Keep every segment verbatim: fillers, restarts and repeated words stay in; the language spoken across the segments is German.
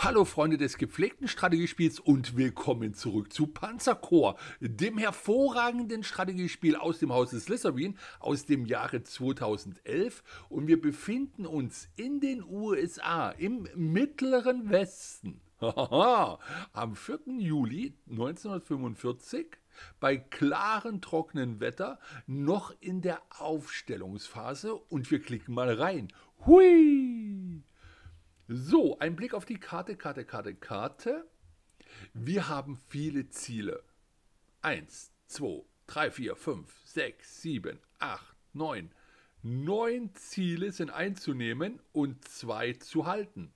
Hallo Freunde des gepflegten Strategiespiels und willkommen zurück zu Panzerkorps, dem hervorragenden Strategiespiel aus dem Hause Slytherin aus dem Jahre zweitausendelf, und wir befinden uns in den U S A im Mittleren Westen. Am vierten Juli neunzehnhundertfünfundvierzig bei klarem, trockenen Wetter noch in der Aufstellungsphase, und wir klicken mal rein. Hui! So, ein Blick auf die Karte, Karte, Karte, Karte. Wir haben viele Ziele. Eins, zwei, drei, vier, fünf, sechs, sieben, acht, neun. Neun Ziele sind einzunehmen und zwei zu halten.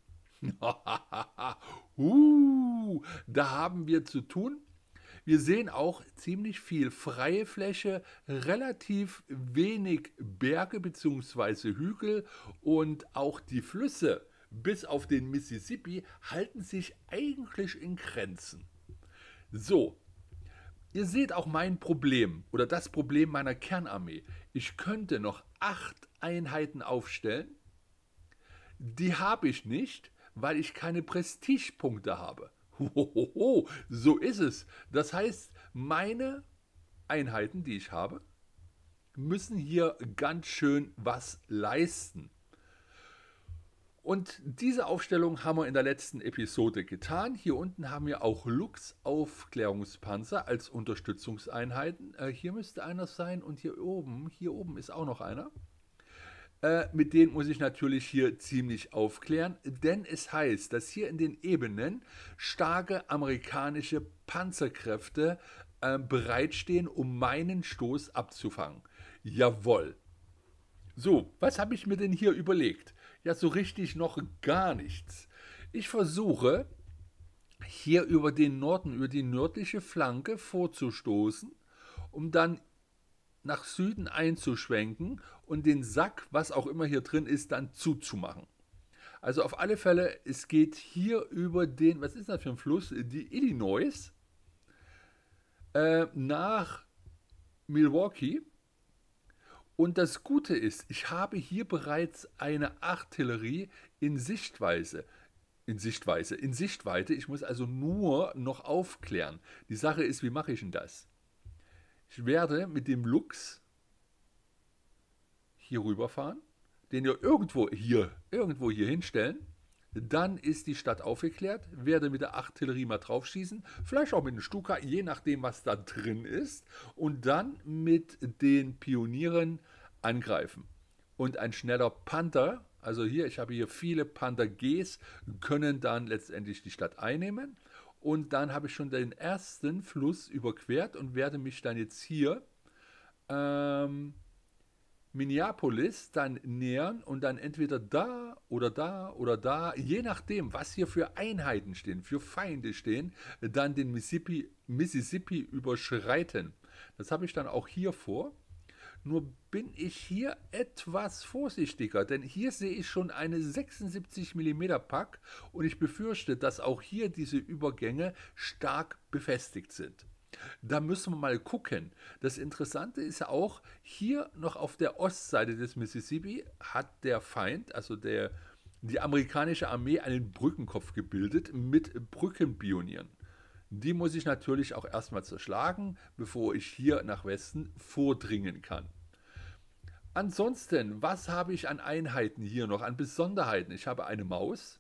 uh, da haben wir zu tun. Wir sehen auch ziemlich viel freie Fläche, relativ wenig Berge bzw. Hügel, und auch die Flüsse bis auf den Mississippi halten sich eigentlich in Grenzen. So, ihr seht auch mein Problem oder das Problem meiner Kernarmee. Ich könnte noch acht Einheiten aufstellen. Die habe ich nicht, weil ich keine Prestigepunkte habe. Hohoho, so ist es. Das heißt, meine Einheiten, die ich habe, müssen hier ganz schön was leisten. Und diese Aufstellung haben wir in der letzten Episode getan. Hier unten haben wir auch Lux-Aufklärungspanzer als Unterstützungseinheiten. Äh, hier müsste einer sein, und hier oben, hier oben ist auch noch einer. Äh, mit denen muss ich natürlich hier ziemlich aufklären, denn es heißt, dass hier in den Ebenen starke amerikanische Panzerkräfte äh, bereitstehen, um meinen Stoß abzufangen. Jawohl. So, was habe ich mir denn hier überlegt? Ja, so richtig noch gar nichts. Ich versuche, hier über den Norden, über die nördliche Flanke vorzustoßen, um dann nach Süden einzuschwenken und den Sack, was auch immer hier drin ist, dann zuzumachen. Also auf alle Fälle, es geht hier über den, was ist das für ein Fluss? Die Illinois äh, nach Milwaukee. Und das Gute ist, ich habe hier bereits eine Artillerie in Sichtweise. In Sichtweise, in Sichtweite. Ich muss also nur noch aufklären. Die Sache ist, wie mache ich denn das? Ich werde mit dem Lux hier rüberfahren, den wir irgendwo hier, irgendwo hier hinstellen. Dann ist die Stadt aufgeklärt, werde mit der Artillerie mal draufschießen, vielleicht auch mit einem Stuka, je nachdem, was da drin ist, und dann mit den Pionieren angreifen. Und ein schneller Panther, also hier, ich habe hier viele Panther Gs, können dann letztendlich die Stadt einnehmen. Und dann habe ich schon den ersten Fluss überquert und werde mich dann jetzt hier ähm, Minneapolis dann nähern und dann entweder da oder da oder da, je nachdem, was hier für Einheiten stehen, für Feinde stehen, dann den Mississippi, Mississippi überschreiten. Das habe ich dann auch hier vor. Nur bin ich hier etwas vorsichtiger, denn hier sehe ich schon eine sechsundsiebzig Millimeter Pack, und ich befürchte, dass auch hier diese Übergänge stark befestigt sind. Da müssen wir mal gucken. Das Interessante ist ja auch, hier noch auf der Ostseite des Mississippi hat der Feind, also der, die amerikanische Armee, einen Brückenkopf gebildet mit Brückenpionieren. Die muss ich natürlich auch erstmal zerschlagen, bevor ich hier nach Westen vordringen kann. Ansonsten, was habe ich an Einheiten hier noch, an Besonderheiten? Ich habe eine Maus.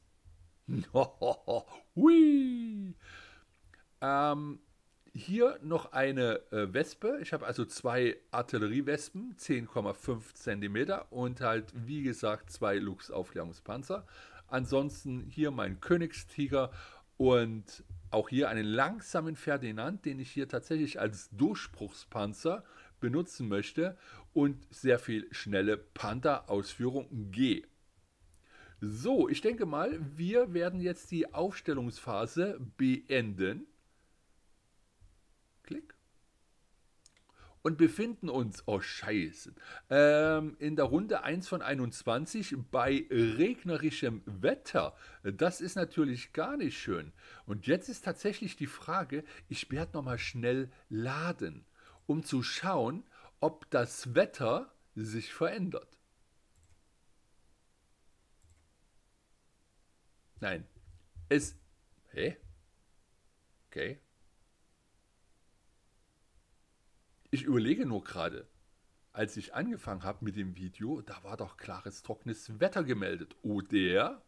Hui! Ähm, Hier noch eine äh, Wespe. Ich habe also zwei Artilleriewespen, zehn Komma fünf Zentimeter, und halt, wie gesagt, zwei Lux-Aufklärungspanzer. Ansonsten hier mein Königstiger und auch hier einen langsamen Ferdinand, den ich hier tatsächlich als Durchbruchspanzer benutzen möchte, und sehr viel schnelle Panther-Ausführung G. So, ich denke mal, wir werden jetzt die Aufstellungsphase beenden. Klick. Und befinden uns, oh Scheiße, ähm, in der Runde eins von einundzwanzig bei regnerischem Wetter. Das ist natürlich gar nicht schön. Und jetzt ist tatsächlich die Frage, ich werde nochmal schnell laden, um zu schauen, ob das Wetter sich verändert. Nein, Es... Hä? Okay. Ich überlege nur gerade, als ich angefangen habe mit dem Video, da war doch klares, trockenes Wetter gemeldet. Oder?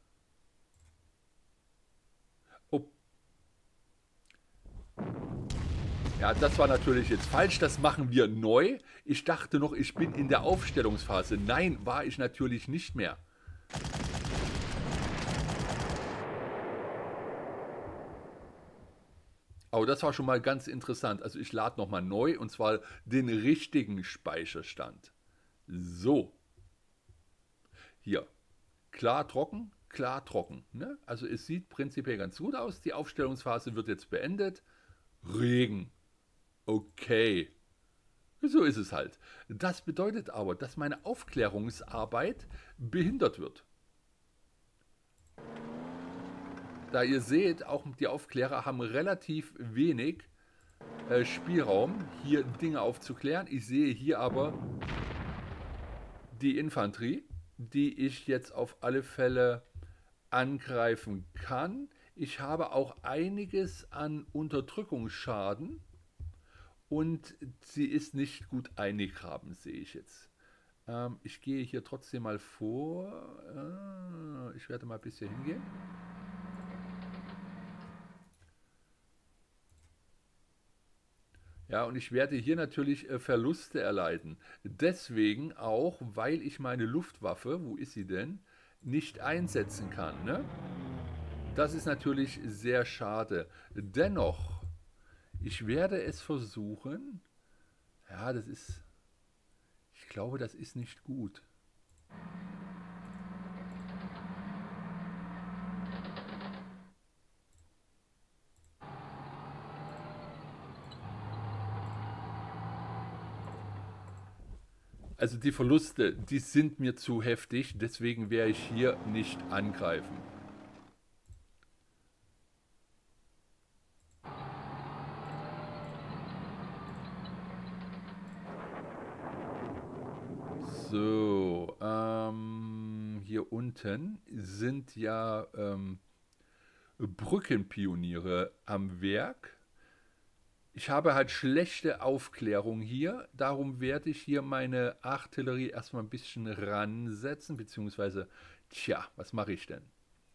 Oh. Ja, das war natürlich jetzt falsch. Das machen wir neu. Ich dachte noch, ich bin in der Aufstellungsphase. Nein, war ich natürlich nicht mehr. Aber das war schon mal ganz interessant. Also ich lade nochmal neu, und zwar den richtigen Speicherstand. So. Hier. Klar trocken, klar trocken. Ne? Also es sieht prinzipiell ganz gut aus. Die Aufstellungsphase wird jetzt beendet. Regen. Okay. So ist es halt. Das bedeutet aber, dass meine Aufklärungsarbeit behindert wird. Da ihr seht, auch die Aufklärer haben relativ wenig äh, Spielraum, hier Dinge aufzuklären. Ich sehe hier aber die Infanterie, die ich jetzt auf alle Fälle angreifen kann. Ich habe auch einiges an Unterdrückungsschaden und sie ist nicht gut eingegraben, sehe ich jetzt. Ähm, ich gehe hier trotzdem mal vor. Äh, ich werde mal bis hier hingehen. Ja, und ich werde hier natürlich äh, Verluste erleiden. Deswegen auch, weil ich meine Luftwaffe, wo ist sie denn, nicht einsetzen kann. Ne? Das ist natürlich sehr schade. Dennoch, ich werde es versuchen. Ja, das ist, ich glaube, das ist nicht gut. Also die Verluste, die sind mir zu heftig, deswegen werde ich hier nicht angreifen. So, ähm, hier unten sind ja ähm, Brückenpioniere am Werk. Ich habe halt schlechte Aufklärung hier, darum werde ich hier meine Artillerie erstmal ein bisschen ransetzen, beziehungsweise, tja, was mache ich denn?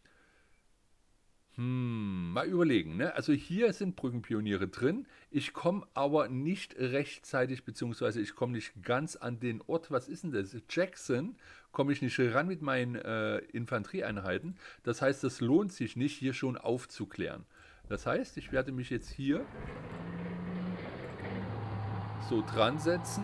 Hm, mal überlegen, ne? Also hier sind Brückenpioniere drin, ich komme aber nicht rechtzeitig, beziehungsweise ich komme nicht ganz an den Ort, was ist denn das? Jackson, komme ich nicht ran mit meinen äh, Infanterieeinheiten, das heißt, es lohnt sich nicht, hier schon aufzuklären. Das heißt, ich werde mich jetzt hier so dran setzen.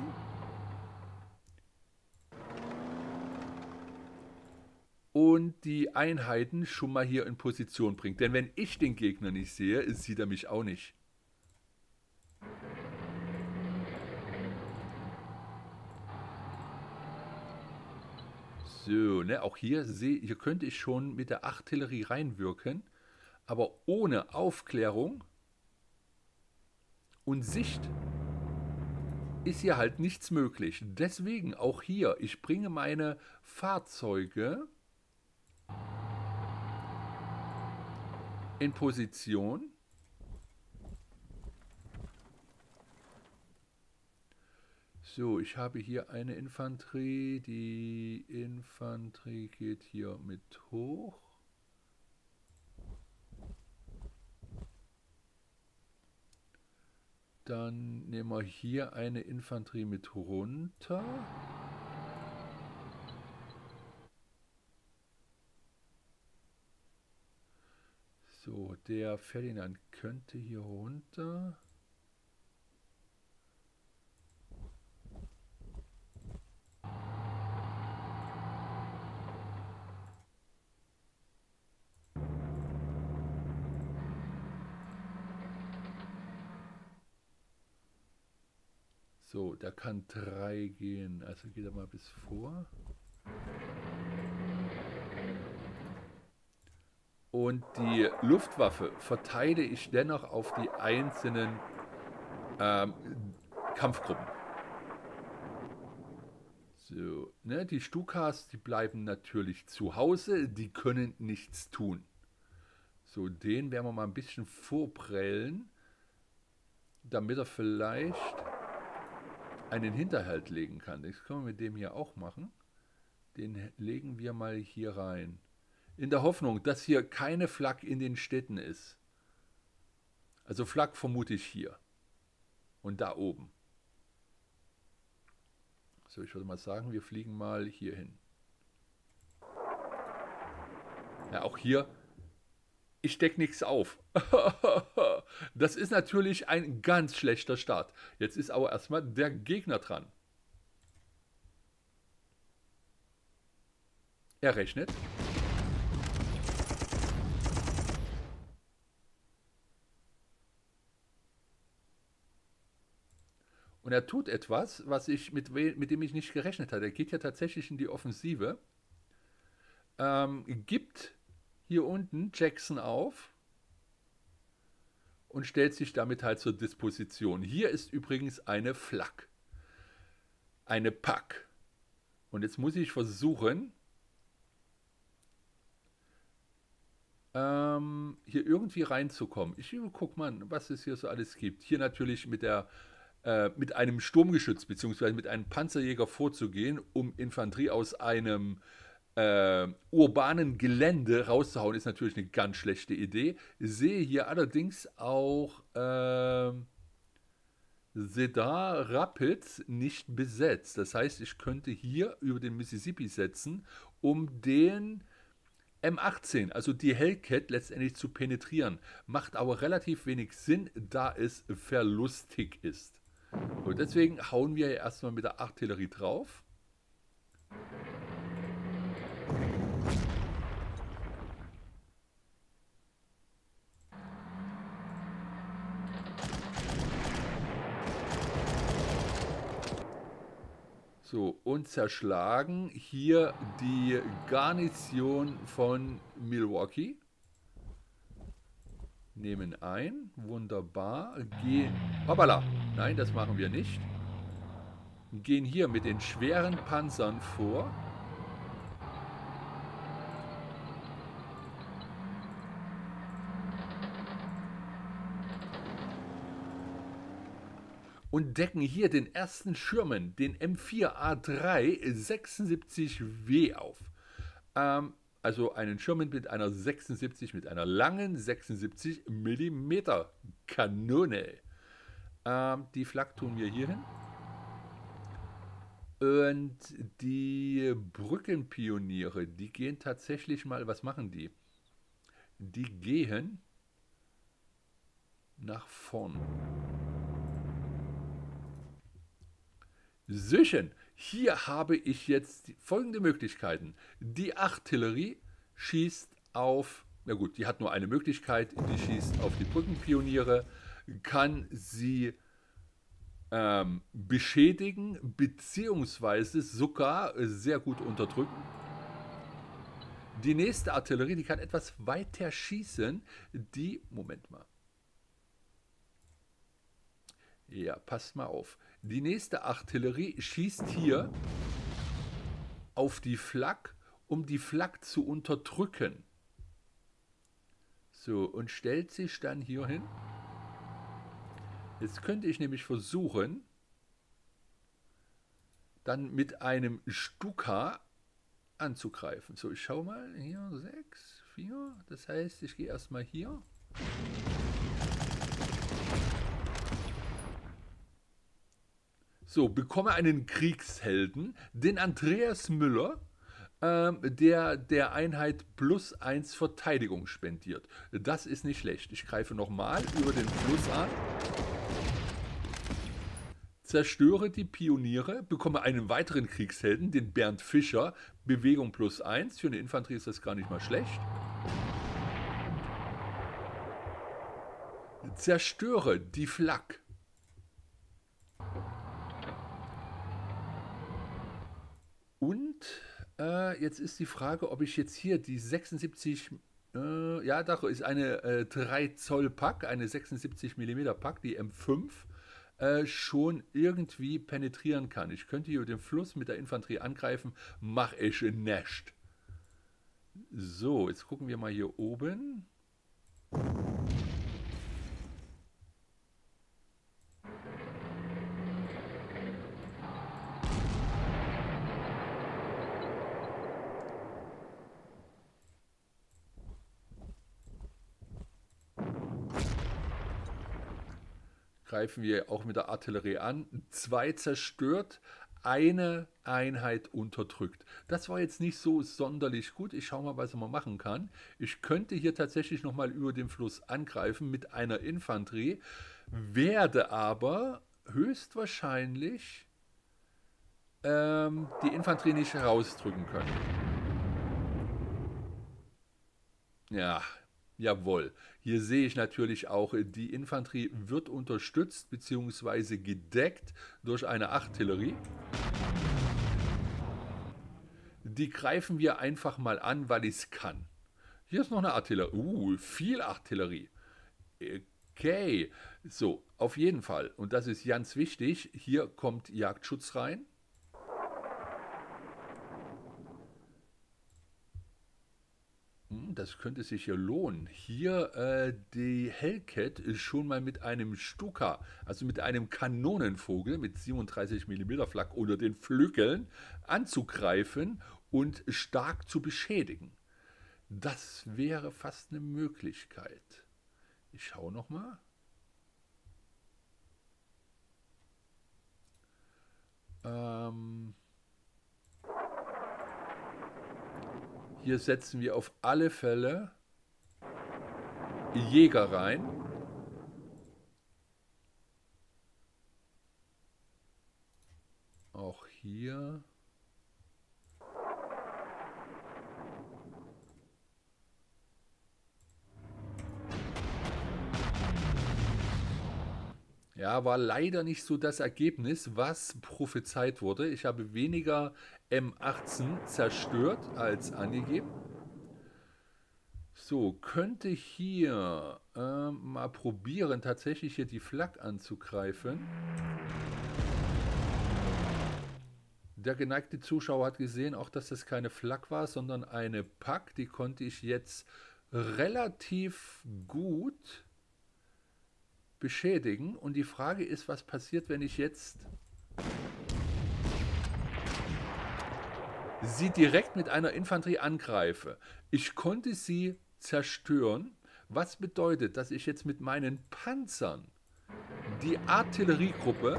Und die Einheiten schon mal hier in Position bringt. Denn wenn ich den Gegner nicht sehe, sieht er mich auch nicht. So, ne, auch hier, seh, hier könnte ich schon mit der Artillerie reinwirken. Aber ohne Aufklärung und Sicht ist hier halt nichts möglich. Deswegen auch hier, ich bringe meine Fahrzeuge in Position. So, ich habe hier eine Infanterie. Die Infanterie geht hier mit hoch. Dann nehmen wir hier eine Infanterie mit runter. So, der Ferdinand könnte hier runter. So, der kann drei gehen, also geht er mal bis vor. Und die Luftwaffe verteile ich dennoch auf die einzelnen ähm, Kampfgruppen. So, ne, die Stukas, die bleiben natürlich zu Hause, die können nichts tun. So, den werden wir mal ein bisschen vorprellen, damit er vielleicht einen Hinterhalt legen kann. Das können wir mit dem hier auch machen. Den legen wir mal hier rein. In der Hoffnung, dass hier keine Flak in den Städten ist. Also Flak vermute ich hier. Und da oben. So, ich würde mal sagen, wir fliegen mal hier hin. Ja, auch hier, ich decke nichts auf. Das ist natürlich ein ganz schlechter Start. Jetzt ist aber erstmal der Gegner dran. Er rechnet. Und er tut etwas, was ich mit, mit dem ich nicht gerechnet hatte. Er geht ja tatsächlich in die Offensive. Ähm, gibt hier unten Jackson auf und stellt sich damit halt zur Disposition. Hier ist übrigens eine Flak. Eine Pack. Und jetzt muss ich versuchen, ähm, hier irgendwie reinzukommen. Ich guck mal, was es hier so alles gibt. Hier natürlich mit der äh, mit einem Sturmgeschütz bzw. mit einem Panzerjäger vorzugehen, um Infanterie aus einem äh, urbanen Gelände rauszuhauen, ist natürlich eine ganz schlechte Idee. Ich sehe hier allerdings auch äh, Cedar Rapids nicht besetzt. Das heißt, ich könnte hier über den Mississippi setzen, um den M achtzehn, also die Hellcat, letztendlich zu penetrieren. Macht aber relativ wenig Sinn, da es verlustig ist. Und deswegen hauen wir hier erstmal mit der Artillerie drauf. So, und zerschlagen hier die Garnison von Milwaukee. Nehmen ein, wunderbar, gehen, hoppala, nein, das machen wir nicht. Gehen hier mit den schweren Panzern vor. Und decken hier den ersten Schirmen, den M vier A drei sechsundsiebzig W auf. Ähm, also einen Schirmen mit einer sechsundsiebzig, mit einer langen sechsundsiebzig Millimeter Kanone. Ähm, die Flak tun wir hier hin. Und die Brückenpioniere, die gehen tatsächlich mal, was machen die? Die gehen nach vorn. Söchen, hier habe ich jetzt folgende Möglichkeiten. Die Artillerie schießt auf, na gut, die hat nur eine Möglichkeit, die schießt auf die Brückenpioniere, kann sie ähm, beschädigen, beziehungsweise sogar sehr gut unterdrücken. Die nächste Artillerie, die kann etwas weiter schießen, die, Moment mal. Ja, passt mal auf. Die nächste Artillerie schießt hier auf die Flak, um die Flak zu unterdrücken. So, und stellt sich dann hier hin. Jetzt könnte ich nämlich versuchen, dann mit einem Stuka anzugreifen. So, ich schaue mal. Hier, sechs, vier. Das heißt, ich gehe erstmal hier. So, bekomme einen Kriegshelden, den Andreas Müller, ähm, der der Einheit plus eins Verteidigung spendiert. Das ist nicht schlecht. Ich greife nochmal über den Fluss an. Zerstöre die Pioniere, bekomme einen weiteren Kriegshelden, den Bernd Fischer, Bewegung plus eins. Für eine Infanterie ist das gar nicht mal schlecht. Zerstöre die Flak. Und äh, jetzt ist die Frage, ob ich jetzt hier die sechsundsiebzig, äh, ja, da ist eine äh, drei Zoll Pack, eine sechsundsiebzig Millimeter Pack, die M fünf, äh, schon irgendwie penetrieren kann. Ich könnte hier den Fluss mit der Infanterie angreifen, mache ich nicht. So, jetzt gucken wir mal hier oben. Greifen wir auch mit der Artillerie an. Zwei zerstört, eine Einheit unterdrückt. Das war jetzt nicht so sonderlich gut. Ich schaue mal, was man machen kann. Ich könnte hier tatsächlich nochmal über den Fluss angreifen mit einer Infanterie, werde aber höchstwahrscheinlich ähm, die Infanterie nicht herausdrücken können. Ja, jawohl. Hier sehe ich natürlich auch, die Infanterie wird unterstützt bzw. gedeckt durch eine Artillerie. Die greifen wir einfach mal an, weil ich es kann. Hier ist noch eine Artillerie. Uh, viel Artillerie. Okay, so, auf jeden Fall. Und das ist ganz wichtig. Hier kommt Jagdschutz rein. Das könnte sich hier lohnen. Hier äh, die Hellcat ist schon mal mit einem Stuka, also mit einem Kanonenvogel mit siebenunddreißig Millimeter Flak unter den Flügeln anzugreifen und stark zu beschädigen. Das wäre fast eine Möglichkeit. Ich schaue nochmal. Ähm... Hier setzen wir auf alle Fälle Jäger rein. Auch hier. Ja, war leider nicht so das Ergebnis, was prophezeit wurde. Ich habe weniger M achtzehn zerstört als angegeben. So, könnte hier äh, mal probieren, tatsächlich hier die Flak anzugreifen. Der geneigte Zuschauer hat gesehen, auch dass das keine Flak war, sondern eine Pack. Die konnte ich jetzt relativ gut beschädigen. Und die Frage ist, was passiert, wenn ich jetzt sie direkt mit einer Infanterie angreife. Ich konnte sie zerstören, was bedeutet, dass ich jetzt mit meinen Panzern die Artilleriegruppe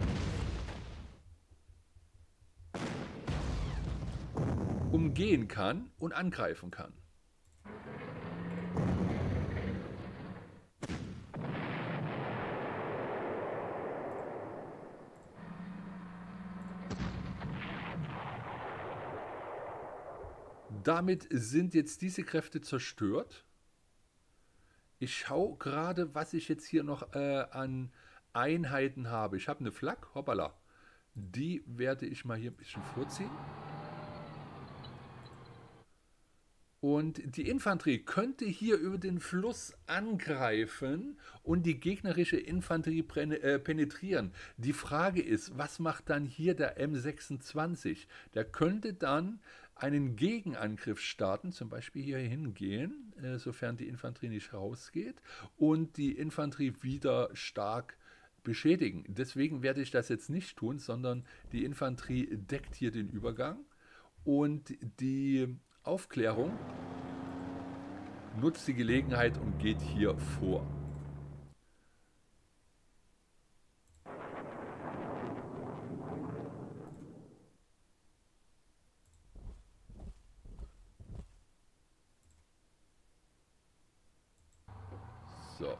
umgehen kann und angreifen kann. Damit sind jetzt diese Kräfte zerstört. Ich schaue gerade, was ich jetzt hier noch äh, an Einheiten habe. Ich habe eine Flak, hoppala. Die werde ich mal hier ein bisschen vorziehen. Und die Infanterie könnte hier über den Fluss angreifen und die gegnerische Infanterie penetrieren. Die Frage ist, was macht dann hier der M sechsundzwanzig? Der könnte dann einen Gegenangriff starten, zum Beispiel hier hingehen, sofern die Infanterie nicht rausgeht, und die Infanterie wieder stark beschädigen. Deswegen werde ich das jetzt nicht tun, sondern die Infanterie deckt hier den Übergang und die Aufklärung nutzt die Gelegenheit und geht hier vor. So.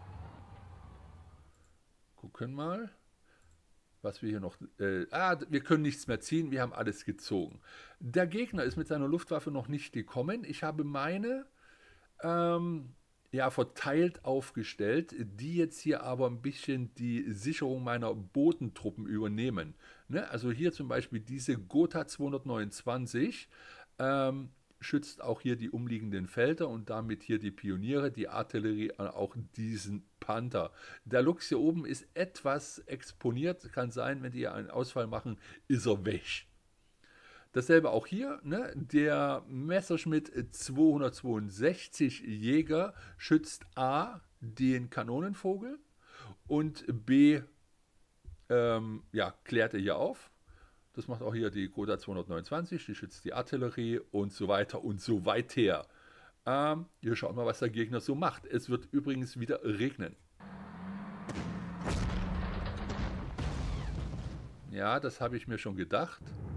Gucken mal, was wir hier noch... Äh, ah, wir können nichts mehr ziehen, wir haben alles gezogen. Der Gegner ist mit seiner Luftwaffe noch nicht gekommen. Ich habe meine ähm, ja, verteilt aufgestellt, die jetzt hier aber ein bisschen die Sicherung meiner Bodentruppen übernehmen. Ne? Also hier zum Beispiel diese Gotha zweihundertneunundzwanzig ähm, schützt auch hier die umliegenden Felder und damit hier die Pioniere, die Artillerie, auch diesen Panther. Der Luchs hier oben ist etwas exponiert, kann sein, wenn die hier einen Ausfall machen, ist er weg. Dasselbe auch hier, ne? Der Messerschmitt zweihundertzweiundsechzig Jäger schützt A, den Kanonenvogel und B, ähm, ja, klärt er hier auf. Das macht auch hier die Gotha zweihundertneunundzwanzig, die schützt die Artillerie und so weiter und so weiter. Ähm, hier schauen wir mal, was der Gegner so macht. Es wird übrigens wieder regnen. Ja, das habe ich mir schon gedacht.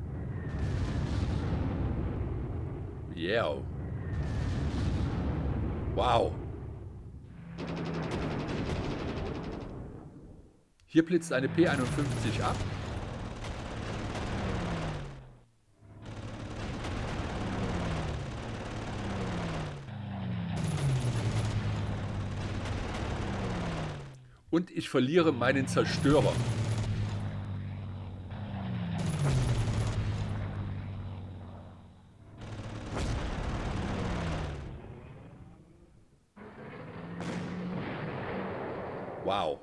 Yeah. Wow. Hier blitzt eine P einundfünfzig ab. Und ich verliere meinen Zerstörer. Wow.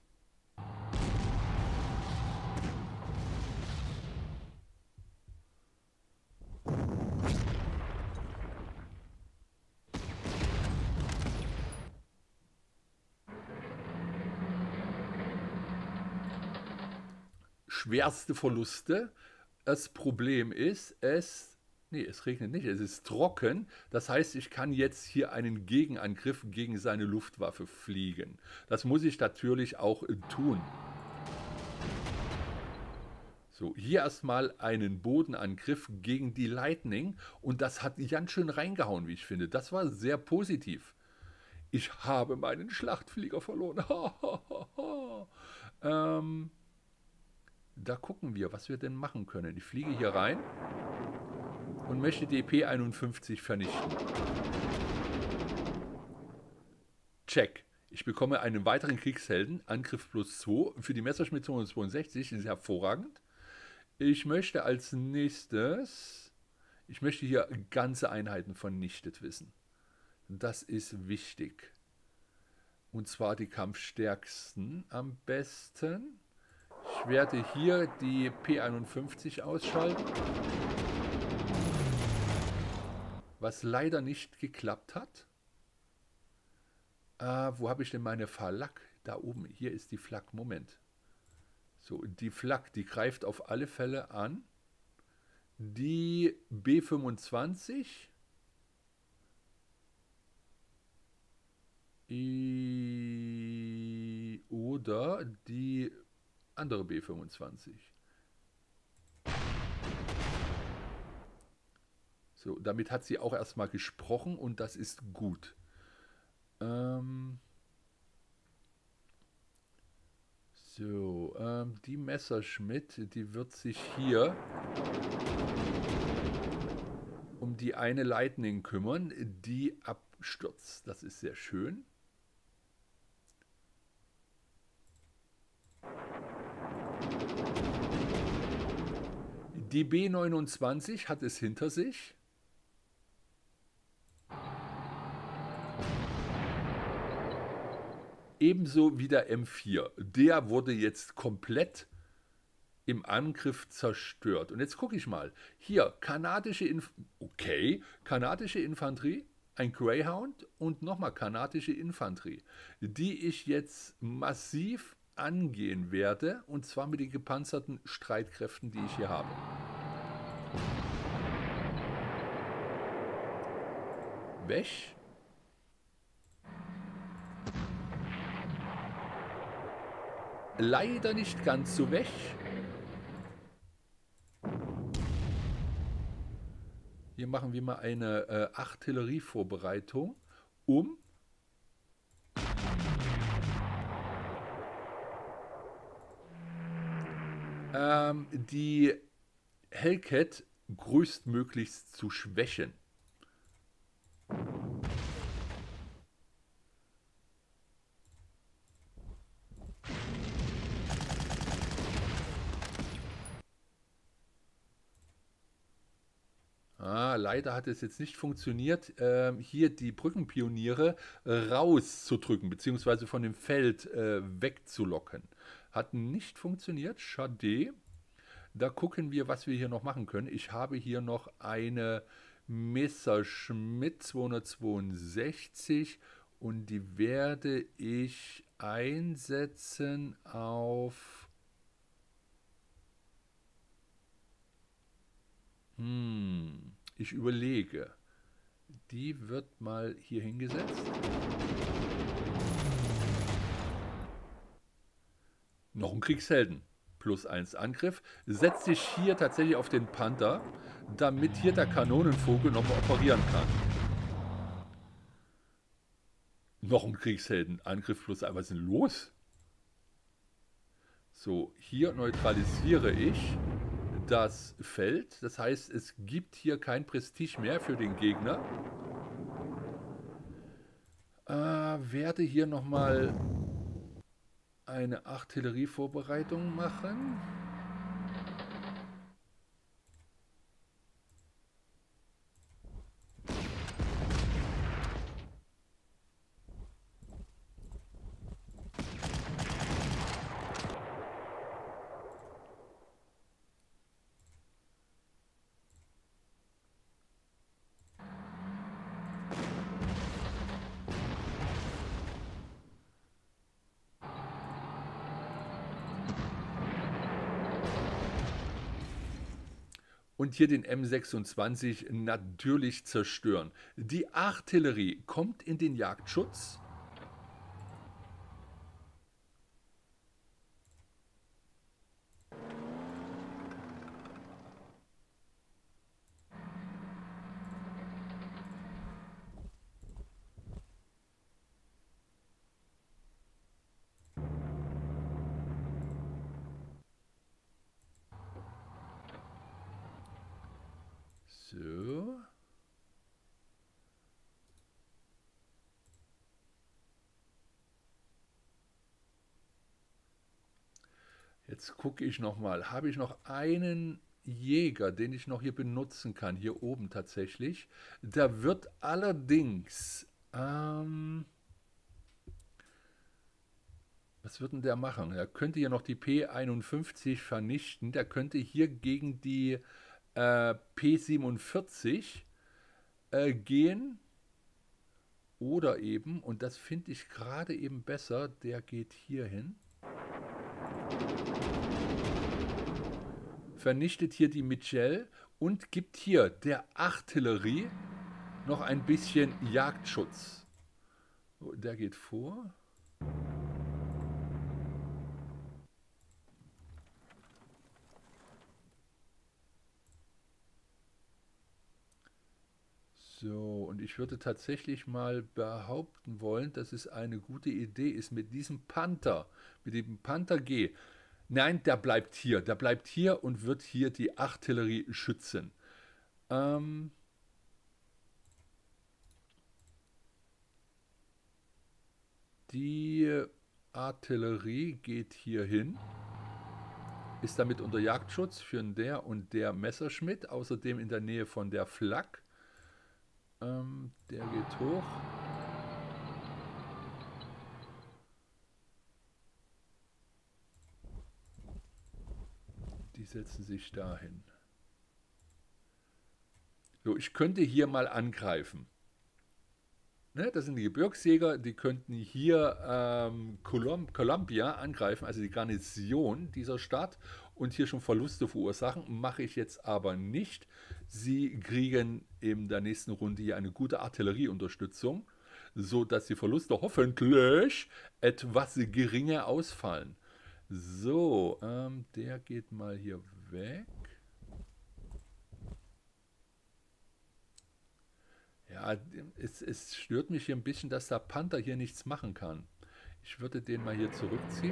Schwerste Verluste. Das Problem ist, es... Nee, es regnet nicht, es ist trocken. Das heißt, ich kann jetzt hier einen Gegenangriff gegen seine Luftwaffe fliegen. Das muss ich natürlich auch tun. So, hier erstmal einen Bodenangriff gegen die Lightning. Und das hat ganz schön reingehauen, wie ich finde. Das war sehr positiv. Ich habe meinen Schlachtflieger verloren. ähm, da gucken wir, was wir denn machen können. Ich fliege hier rein und möchte die P einundfünfzig vernichten. Check. Ich bekomme einen weiteren Kriegshelden, Angriff plus zwei. Für die Messerschmitt zweihundertzweiundsechzig ist hervorragend. Ich möchte als nächstes, ich möchte hier ganze Einheiten vernichtet wissen. Das ist wichtig. Und zwar die kampfstärksten am besten. Ich werde hier die P einundfünfzig ausschalten. Was leider nicht geklappt hat. Äh, wo habe ich denn meine Flak? Da oben, hier ist die Flak. Moment. So, die Flak, die greift auf alle Fälle an. Die B fünfundzwanzig. I oder die andere B fünfundzwanzig. So, damit hat sie auch erstmal gesprochen und das ist gut. Ähm so, ähm, die Messerschmitt, die wird sich hier um die eine Lightning kümmern, die abstürzt. Das ist sehr schön. Die B neunundzwanzig hat es hinter sich. Ebenso wie der M vier. Der wurde jetzt komplett im Angriff zerstört. Und jetzt gucke ich mal. Hier, kanadische, Inf okay, kanadische Infanterie, ein Greyhound und nochmal kanadische Infanterie, die ich jetzt massiv angehen werde. Und zwar mit den gepanzerten Streitkräften, die ich hier habe. Weg. Leider nicht ganz so weg. Hier machen wir mal eine äh, Artillerievorbereitung, um ähm, die Hellcat größtmöglichst zu schwächen. Ah, leider hat es jetzt nicht funktioniert, ähm, hier die Brückenpioniere äh, rauszudrücken, beziehungsweise von dem Feld äh, wegzulocken. Hat nicht funktioniert, schade. Da gucken wir, was wir hier noch machen können. Ich habe hier noch eine Messerschmitt zweihundertzweiundsechzig und die werde ich einsetzen auf... Hm, ich überlege. Die wird mal hier hingesetzt. Noch ein Kriegshelden. Plus eins Angriff. Setzt sich hier tatsächlich auf den Panther, damit hier der Kanonenvogel nochmal operieren kann. Noch ein Kriegshelden. Angriff plus eins. Was ist denn los? So, hier neutralisiere ich das Feld. Das heißt, es gibt hier kein Prestige mehr für den Gegner. Äh, werde hier nochmal eine Artillerievorbereitung machen. Und hier den M sechsundzwanzig natürlich zerstören. Die Artillerie kommt in den Jagdschutz. So. Jetzt gucke ich noch mal. Habe ich noch einen Jäger, den ich noch hier benutzen kann? Hier oben tatsächlich. Da wird allerdings... Ähm, was wird denn der machen? Er könnte hier noch die P einundfünfzig vernichten. Der könnte hier gegen die äh, P siebenundvierzig äh, gehen. Oder eben, und das finde ich gerade eben besser, der geht hier hin. Vernichtet hier die Mitchell und gibt hier der Artillerie noch ein bisschen Jagdschutz. So, der geht vor. So, und ich würde tatsächlich mal behaupten wollen, dass es eine gute Idee ist, mit diesem Panther, mit dem Panther G. Nein, der bleibt hier. Der bleibt hier und wird hier die Artillerie schützen. Ähm die Artillerie geht hier hin. Ist damit unter Jagdschutz für der und der Messerschmitt. Außerdem in der Nähe von der Flak. Ähm, der geht hoch. Die setzen sich dahin. So, ich könnte hier mal angreifen. Ne, das sind die Gebirgsjäger, die könnten hier ähm, Colum Columbia angreifen, also die Garnison dieser Stadt, und hier schon Verluste verursachen. Mache ich jetzt aber nicht. Sie kriegen in der nächsten Runde hier eine gute Artillerieunterstützung, sodass die Verluste hoffentlich etwas geringer ausfallen. So, ähm, der geht mal hier weg. Ja, es, es stört mich hier ein bisschen, dass der Panther hier nichts machen kann. Ich würde den mal hier zurückziehen.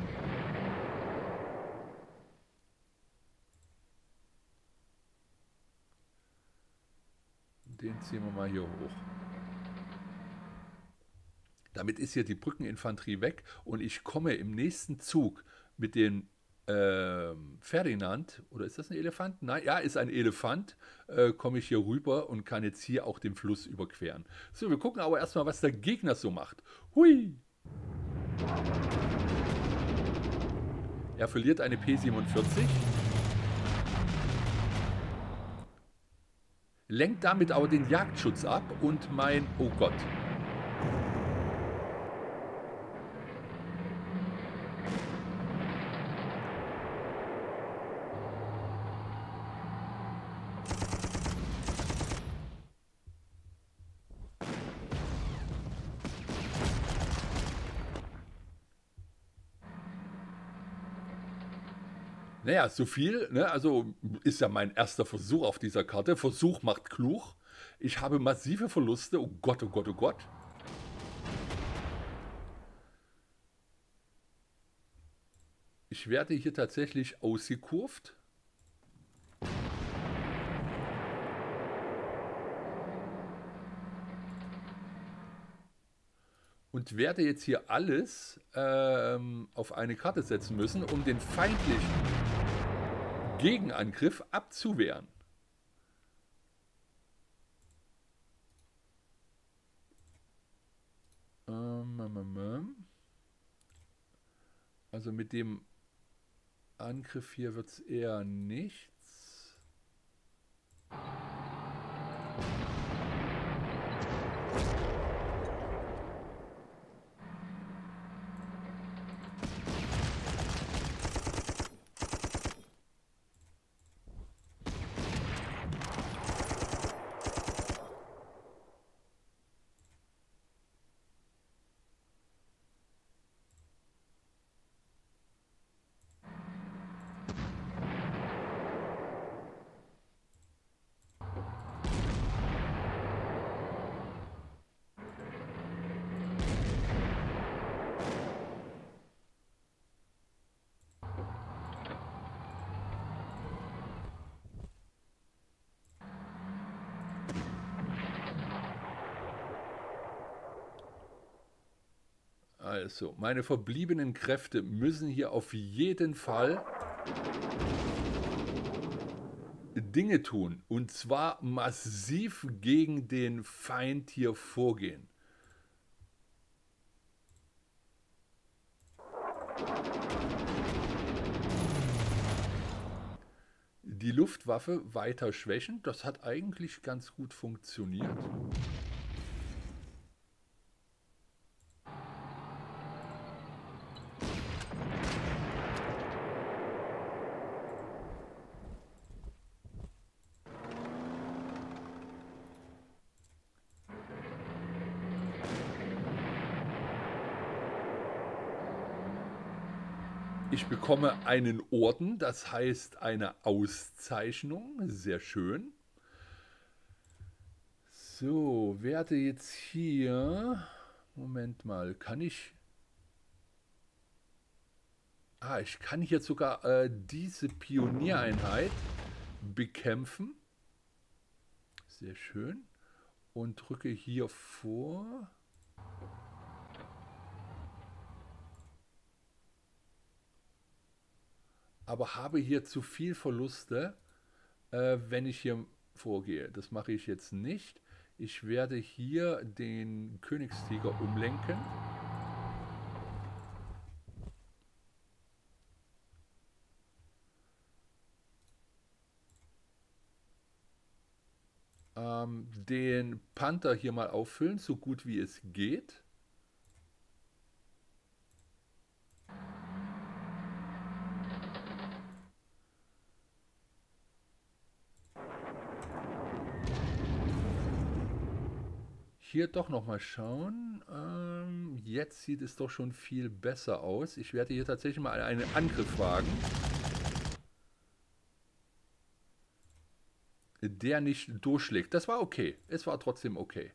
Den ziehen wir mal hier hoch. Damit ist hier die Brückeninfanterie weg und ich komme im nächsten Zug mit dem äh, Ferdinand, oder ist das ein Elefant? Nein, ja, ist ein Elefant, äh, komme ich hier rüber und kann jetzt hier auch den Fluss überqueren. So, wir gucken aber erstmal, was der Gegner so macht. Hui! Er verliert eine P siebenundvierzig. Lenkt damit aber den Jagdschutz ab und mein... Oh Gott. Naja, so viel, ne? Also ist ja mein erster Versuch auf dieser Karte. Versuch macht klug. Ich habe massive Verluste. Oh Gott, oh Gott, oh Gott. Ich werde hier tatsächlich ausgekurvt. Und werde jetzt hier alles ähm, auf eine Karte setzen müssen, um den feindlichen Gegenangriff abzuwehren. Ähm, also mit dem Angriff hier wird es eher nichts. Also, meine verbliebenen Kräfte müssen hier auf jeden Fall Dinge tun. Und zwar massiv gegen den Feind hier vorgehen. Die Luftwaffe weiter schwächen. Das hat eigentlich ganz gut funktioniert. Ich bekomme einen Orden, das heißt eine Auszeichnung. Sehr schön. So, werde jetzt hier... Moment mal, kann ich... Ah, ich kann hier sogar äh, diese Pioniereinheit bekämpfen. Sehr schön. Und drücke hier vor... aber habe hier zu viel Verluste, äh, wenn ich hier vorgehe. Das mache ich jetzt nicht. Ich werde hier den Königstiger umlenken. Ähm, den Panther hier mal auffüllen, so gut wie es geht. Hier doch noch mal schauen. Ähm, jetzt sieht es doch schon viel besser aus. Ich werde hier tatsächlich mal einen Angriff wagen, der nicht durchschlägt. Das war okay. Es war trotzdem okay.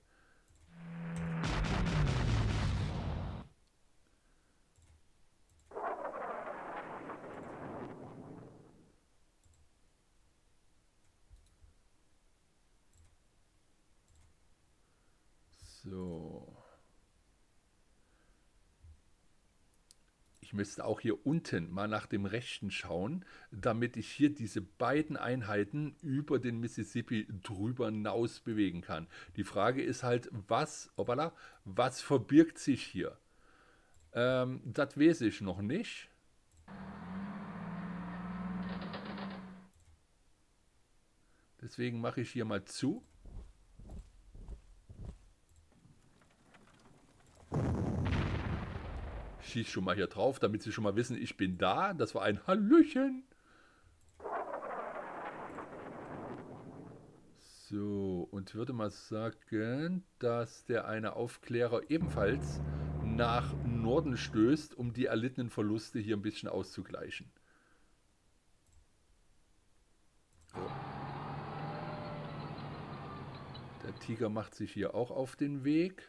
So. Ich müsste auch hier unten mal nach dem Rechten schauen, damit ich hier diese beiden Einheiten über den Mississippi drüber hinaus bewegen kann. Die Frage ist halt, was, hoppala, was verbirgt sich hier? Ähm, das weiß ich noch nicht. Deswegen mache ich hier mal zu. Schieß schon mal hier drauf, damit sie schon mal wissen, ich bin da. Das war ein Hallöchen. So, und würde mal sagen, dass der eine Aufklärer ebenfalls nach Norden stößt, um die erlittenen Verluste hier ein bisschen auszugleichen. Tiger macht sich hier auch auf den Weg.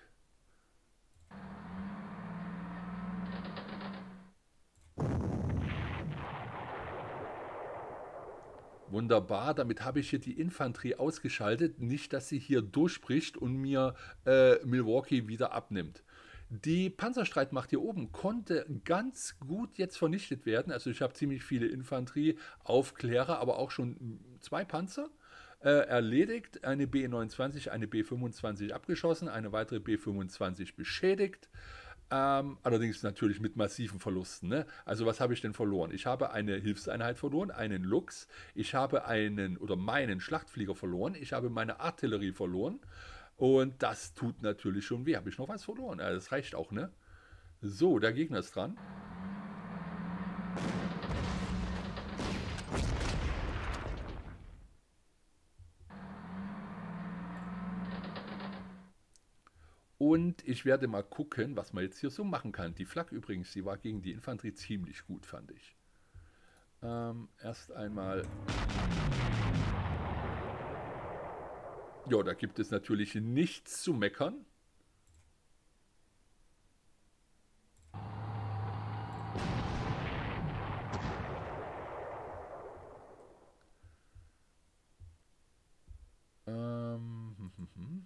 Wunderbar, damit habe ich hier die Infanterie ausgeschaltet. Nicht, dass sie hier durchbricht und mir äh, Milwaukee wieder abnimmt. Die Panzerstreitmacht hier oben konnte ganz gut jetzt vernichtet werden. Also ich habe ziemlich viele Infanterie, Aufklärer, aber auch schon zwei Panzer äh, erledigt. Eine B neunundzwanzig, eine B fünfundzwanzig abgeschossen, eine weitere B fünfundzwanzig beschädigt. Ähm, allerdings natürlich mit massiven Verlusten. Ne? Also was habe ich denn verloren? Ich habe eine Hilfseinheit verloren, einen Luchs. Ich habe einen oder meinen Schlachtflieger verloren. Ich habe meine Artillerie verloren. Und das tut natürlich schon weh. Habe ich noch was verloren? Ja, das reicht auch, ne? So, der Gegner ist dran. Und ich werde mal gucken, was man jetzt hier so machen kann. Die Flak übrigens, die war gegen die Infanterie ziemlich gut, fand ich. Ähm, erst einmal... Ja, da gibt es natürlich nichts zu meckern. Ähm, hm, hm, hm.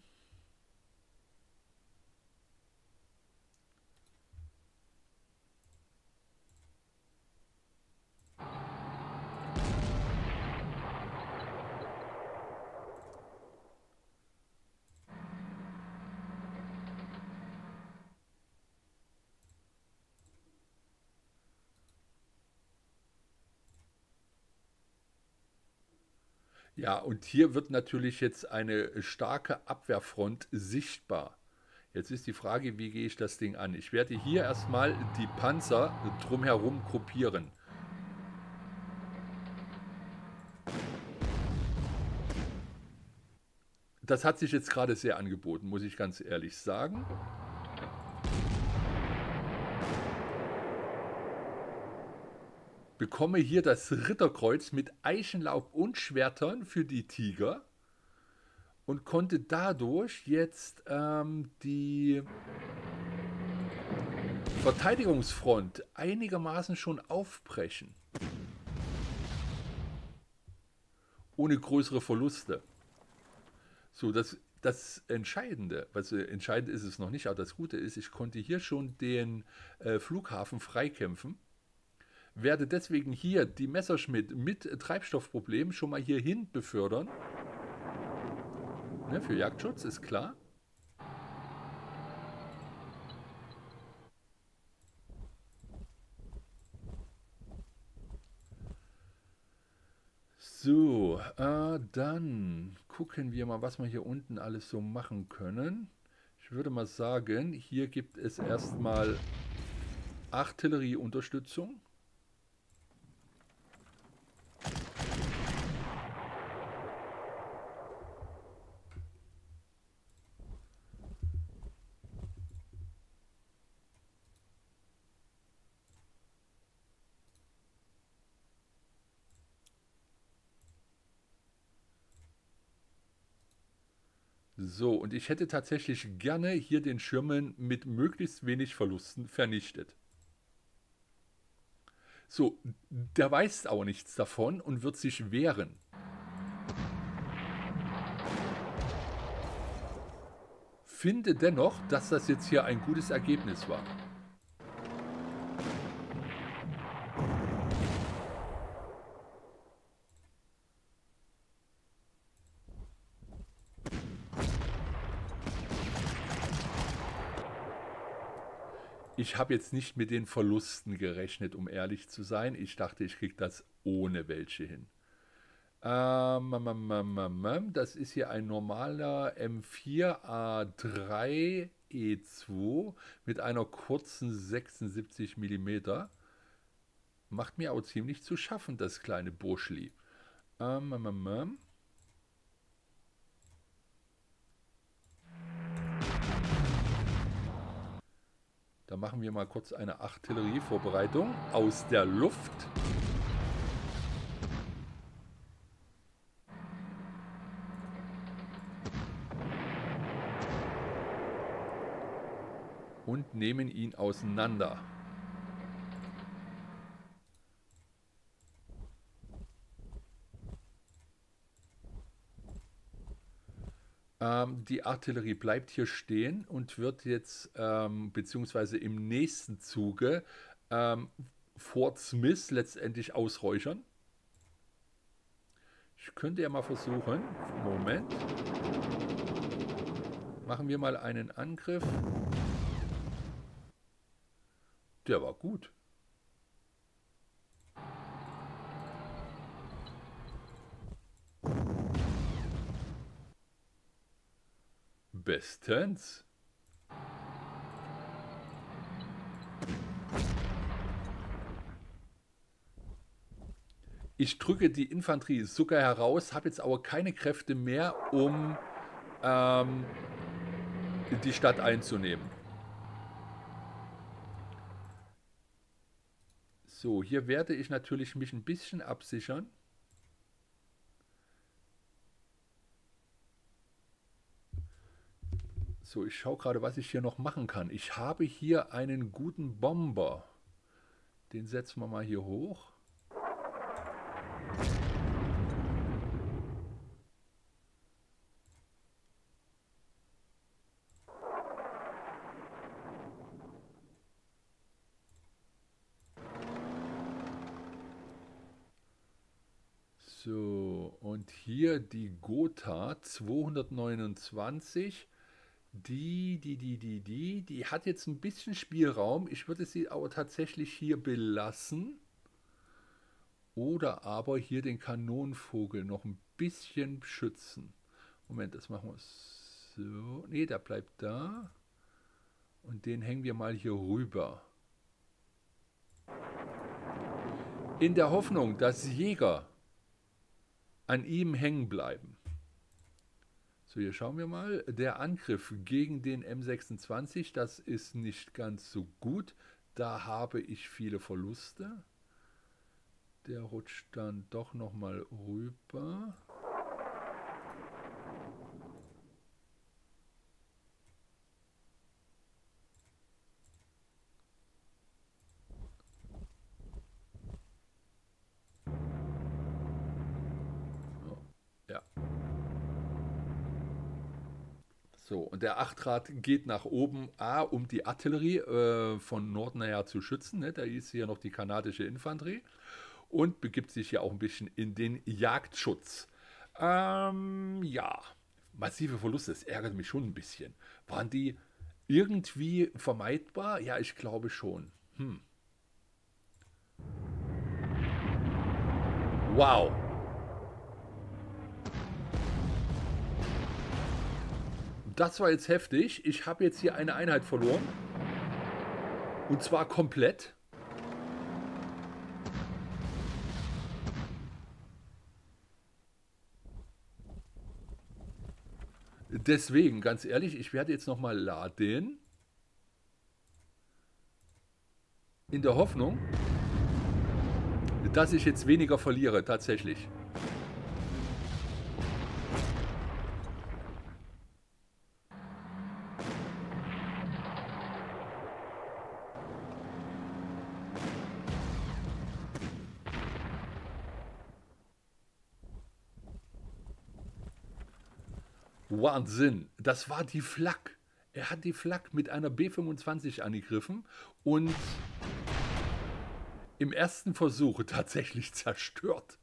Ja, und hier wird natürlich jetzt eine starke Abwehrfront sichtbar. Jetzt ist die Frage, wie gehe ich das Ding an? Ich werde hier erstmal die Panzer drumherum gruppieren. Das hat sich jetzt gerade sehr angeboten, muss ich ganz ehrlich sagen. Bekomme hier das Ritterkreuz mit Eichenlaub und Schwertern für die Tiger und konnte dadurch jetzt ähm, die Verteidigungsfront einigermaßen schon aufbrechen. Ohne größere Verluste. So, das, das Entscheidende, was äh, entscheidend ist es noch nicht, aber das Gute ist, ich konnte hier schon den äh, Flughafen freikämpfen. Werde deswegen hier die Messerschmitt mit Treibstoffproblem schon mal hierhin befördern. Ne, für Jagdschutz, ist klar. So, äh, dann gucken wir mal, was wir hier unten alles so machen können. Ich würde mal sagen, hier gibt es erstmal Artillerieunterstützung. So, und ich hätte tatsächlich gerne hier den Schirmen mit möglichst wenig Verlusten vernichtet. So, der weiß auch nichts davon und wird sich wehren. Finde dennoch, dass das jetzt hier ein gutes Ergebnis war. Ich habe jetzt nicht mit den Verlusten gerechnet, um ehrlich zu sein. Ich dachte, ich kriege das ohne welche hin. Ähm, das ist hier ein normaler M vier A drei E zwei mit einer kurzen sechsundsiebzig Millimeter. Macht mir auch ziemlich zu schaffen, das kleine Burschli. Ähm, Da machen wir mal kurz eine Artillerievorbereitung aus der Luft. und nehmen ihn auseinander. Ähm, die Artillerie bleibt hier stehen und wird jetzt, ähm, beziehungsweise im nächsten Zuge, ähm, Fort Smith letztendlich ausräuchern. Ich könnte ja mal versuchen, Moment, machen wir mal einen Angriff. Der war gut. Bestens. Ich drücke die Infanterie sogar heraus, habe jetzt aber keine Kräfte mehr, um ähm, die Stadt einzunehmen. So, hier werde ich natürlich mich ein bisschen absichern. So, ich schaue gerade, was ich hier noch machen kann. Ich habe hier einen guten Bomber. Den setzen wir mal hier hoch. So, und hier die Gotha zweihundertneunundzwanzig. Die, die, die, die, die, die hat jetzt ein bisschen Spielraum. Ich würde sie aber tatsächlich hier belassen. Oder aber hier den Kanonenvogel noch ein bisschen schützen. Moment, das machen wir so. Ne, der bleibt da. Und den hängen wir mal hier rüber. In der Hoffnung, dass Jäger an ihm hängen bleiben. So, hier schauen wir mal. Der Angriff gegen den M sechsundzwanzig, das ist nicht ganz so gut. Da habe ich viele Verluste. Der rutscht dann doch nochmal rüber. Ja. So, und der acht Rad geht nach oben, A, um die Artillerie äh, von Norden her zu schützen. Ne? Da ist hier noch die kanadische Infanterie. Und begibt sich ja auch ein bisschen in den Jagdschutz. Ähm, ja, massive Verluste, das ärgert mich schon ein bisschen. Waren die irgendwie vermeidbar? Ja, ich glaube schon. Hm. Wow. Das war jetzt heftig. Ich habe jetzt hier eine Einheit verloren. Und zwar komplett. Deswegen, ganz ehrlich, ich werde jetzt nochmal laden. In der Hoffnung, dass ich jetzt weniger verliere, tatsächlich. Wahnsinn, das war die Flak. Er hat die Flak mit einer B fünfundzwanzig angegriffen und im ersten Versuch tatsächlich zerstört.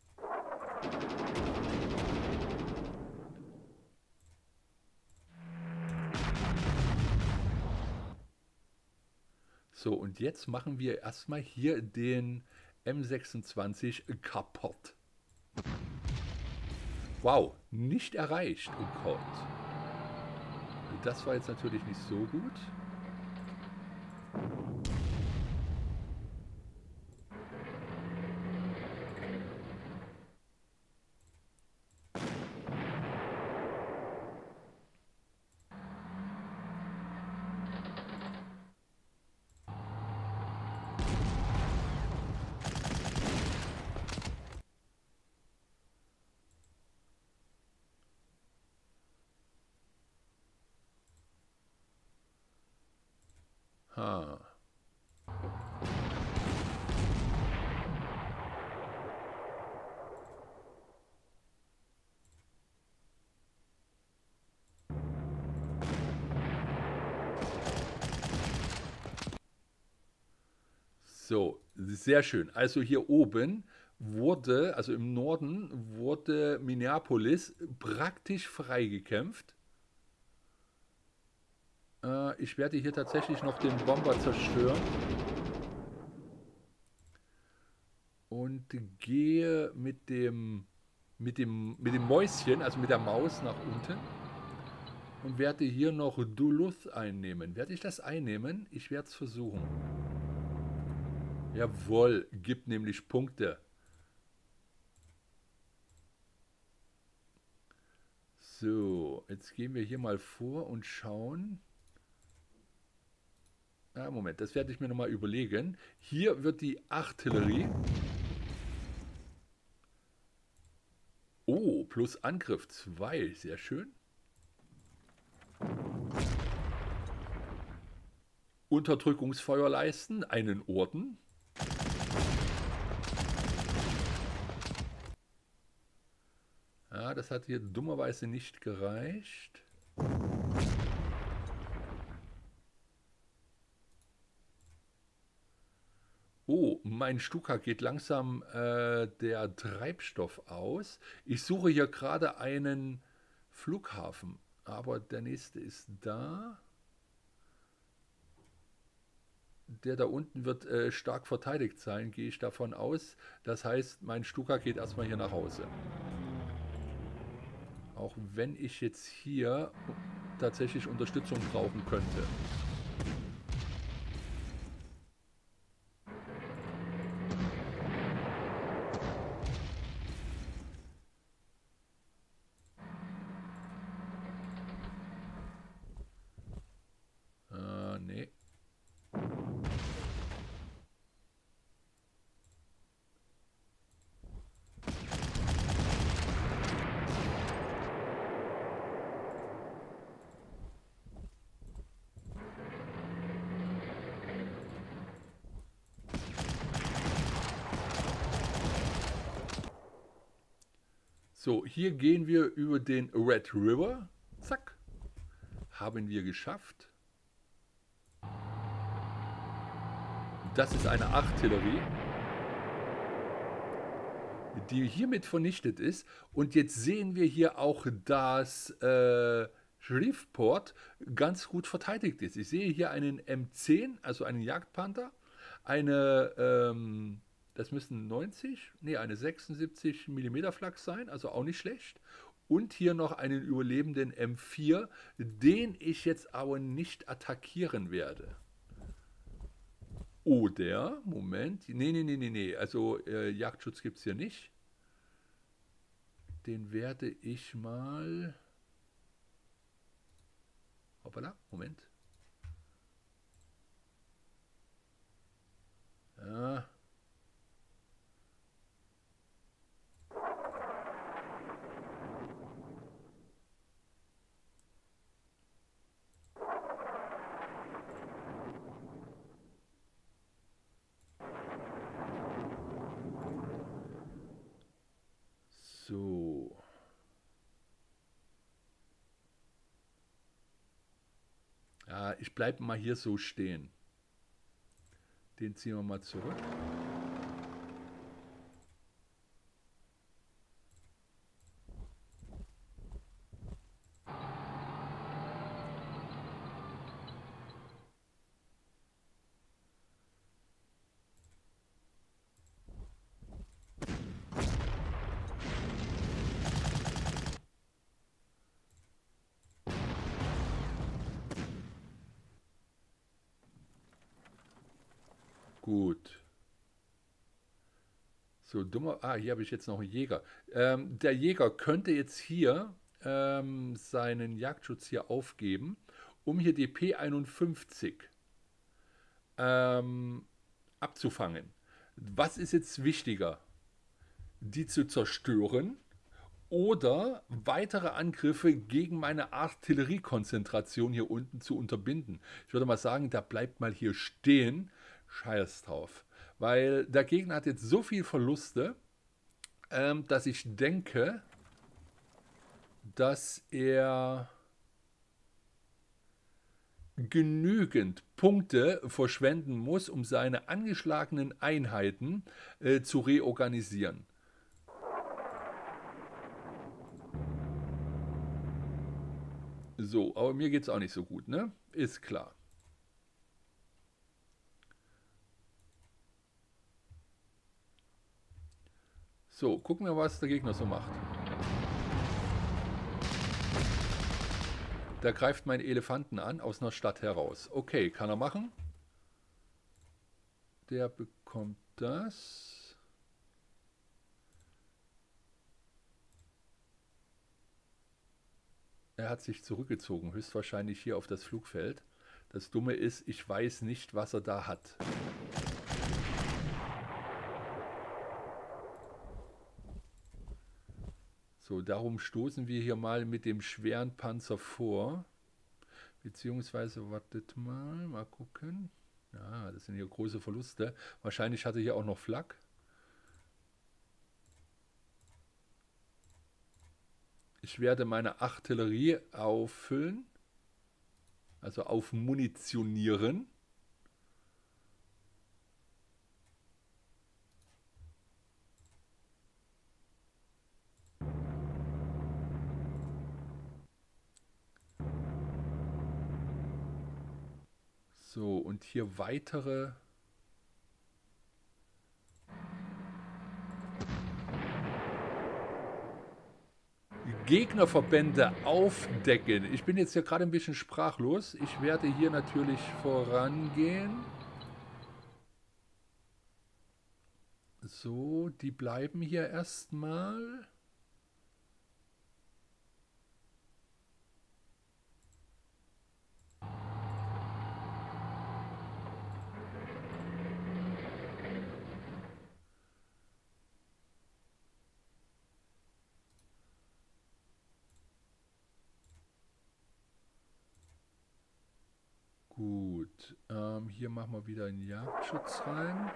So, und jetzt machen wir erstmal hier den M sechsundzwanzig kaputt. Wow, nicht erreicht. Oh Gott. Das war jetzt natürlich nicht so gut. Ha. So, sehr schön. Also hier oben wurde, also im Norden, wurde Minneapolis praktisch freigekämpft. Äh, ich werde hier tatsächlich noch den Bomber zerstören und gehe mit dem, mit dem, mit dem Mäuschen, also mit der Maus nach unten und werde hier noch Duluth einnehmen. Werde ich das einnehmen? Ich werde es versuchen. Jawohl, gibt nämlich Punkte. So, jetzt gehen wir hier mal vor und schauen. Ah, Moment, das werde ich mir nochmal überlegen. Hier wird die Artillerie. Oh, plus Angriff zwei, sehr schön. Unterdrückungsfeuer leisten, einen Orden. Ja, das hat hier dummerweise nicht gereicht. Oh, mein Stuka geht langsam äh, der Treibstoff aus. Ich suche hier gerade einen Flughafen, aber der nächste ist da. Der da unten wird äh, stark verteidigt sein, gehe ich davon aus. Das heißt, mein Stuka geht erstmal hier nach Hause. Auch wenn ich jetzt hier tatsächlich Unterstützung brauchen könnte. Äh, nee. So, hier gehen wir über den Red River. Zack. Haben wir geschafft. Das ist eine Artillerie, die hiermit vernichtet ist. Und jetzt sehen wir hier auch, dass äh, Shreveport ganz gut verteidigt ist. Ich sehe hier einen M zehn, also einen Jagdpanther, eine, ähm, das müssen neunzig, nee, eine sechsundsiebzig Millimeter Flak sein, also auch nicht schlecht. Und hier noch einen überlebenden M vier, den ich jetzt aber nicht attackieren werde. Oder, Moment, nee, nee, nee, nee, nee, also äh, Jagdschutz gibt es hier nicht. Den werde ich mal... Hoppala, Moment. Ja. So. Ja, ich bleibe mal hier so stehen. Den ziehen wir mal zurück. Gut. So, dummer. Ah, hier habe ich jetzt noch einen Jäger. Ähm, der Jäger könnte jetzt hier ähm, seinen Jagdschutz hier aufgeben, um hier die P einundfünfzig ähm, abzufangen. Was ist jetzt wichtiger? Die zu zerstören oder weitere Angriffe gegen meine Artilleriekonzentration hier unten zu unterbinden. Ich würde mal sagen, da bleibt mal hier stehen. Scheiß drauf. Weil der Gegner hat jetzt so viel Verluste, ähm, dass ich denke, dass er genügend Punkte verschwenden muss, um seine angeschlagenen Einheiten äh, zu reorganisieren. So, aber mir geht es auch nicht so gut, ne? Ist klar. So, gucken wir, was der Gegner so macht. Der greift meinen Elefanten an, aus einer Stadt heraus. Okay, kann er machen. Der bekommt das. Er hat sich zurückgezogen, höchstwahrscheinlich hier auf das Flugfeld. Das Dumme ist, ich weiß nicht, was er da hat. So, darum stoßen wir hier mal mit dem schweren Panzer vor. Beziehungsweise, wartet mal, mal gucken. Ja, das sind hier große Verluste. Wahrscheinlich hatte hier auch noch Flak. Ich werde meine Artillerie auffüllen. Also aufmunitionieren. So, und hier weitere Gegnerverbände aufdecken. Ich bin jetzt ja gerade ein bisschen sprachlos. Ich werde hier natürlich vorangehen. So, die bleiben hier erstmal. Gut, ähm, hier machen wir wieder einen Jagdschutz rein.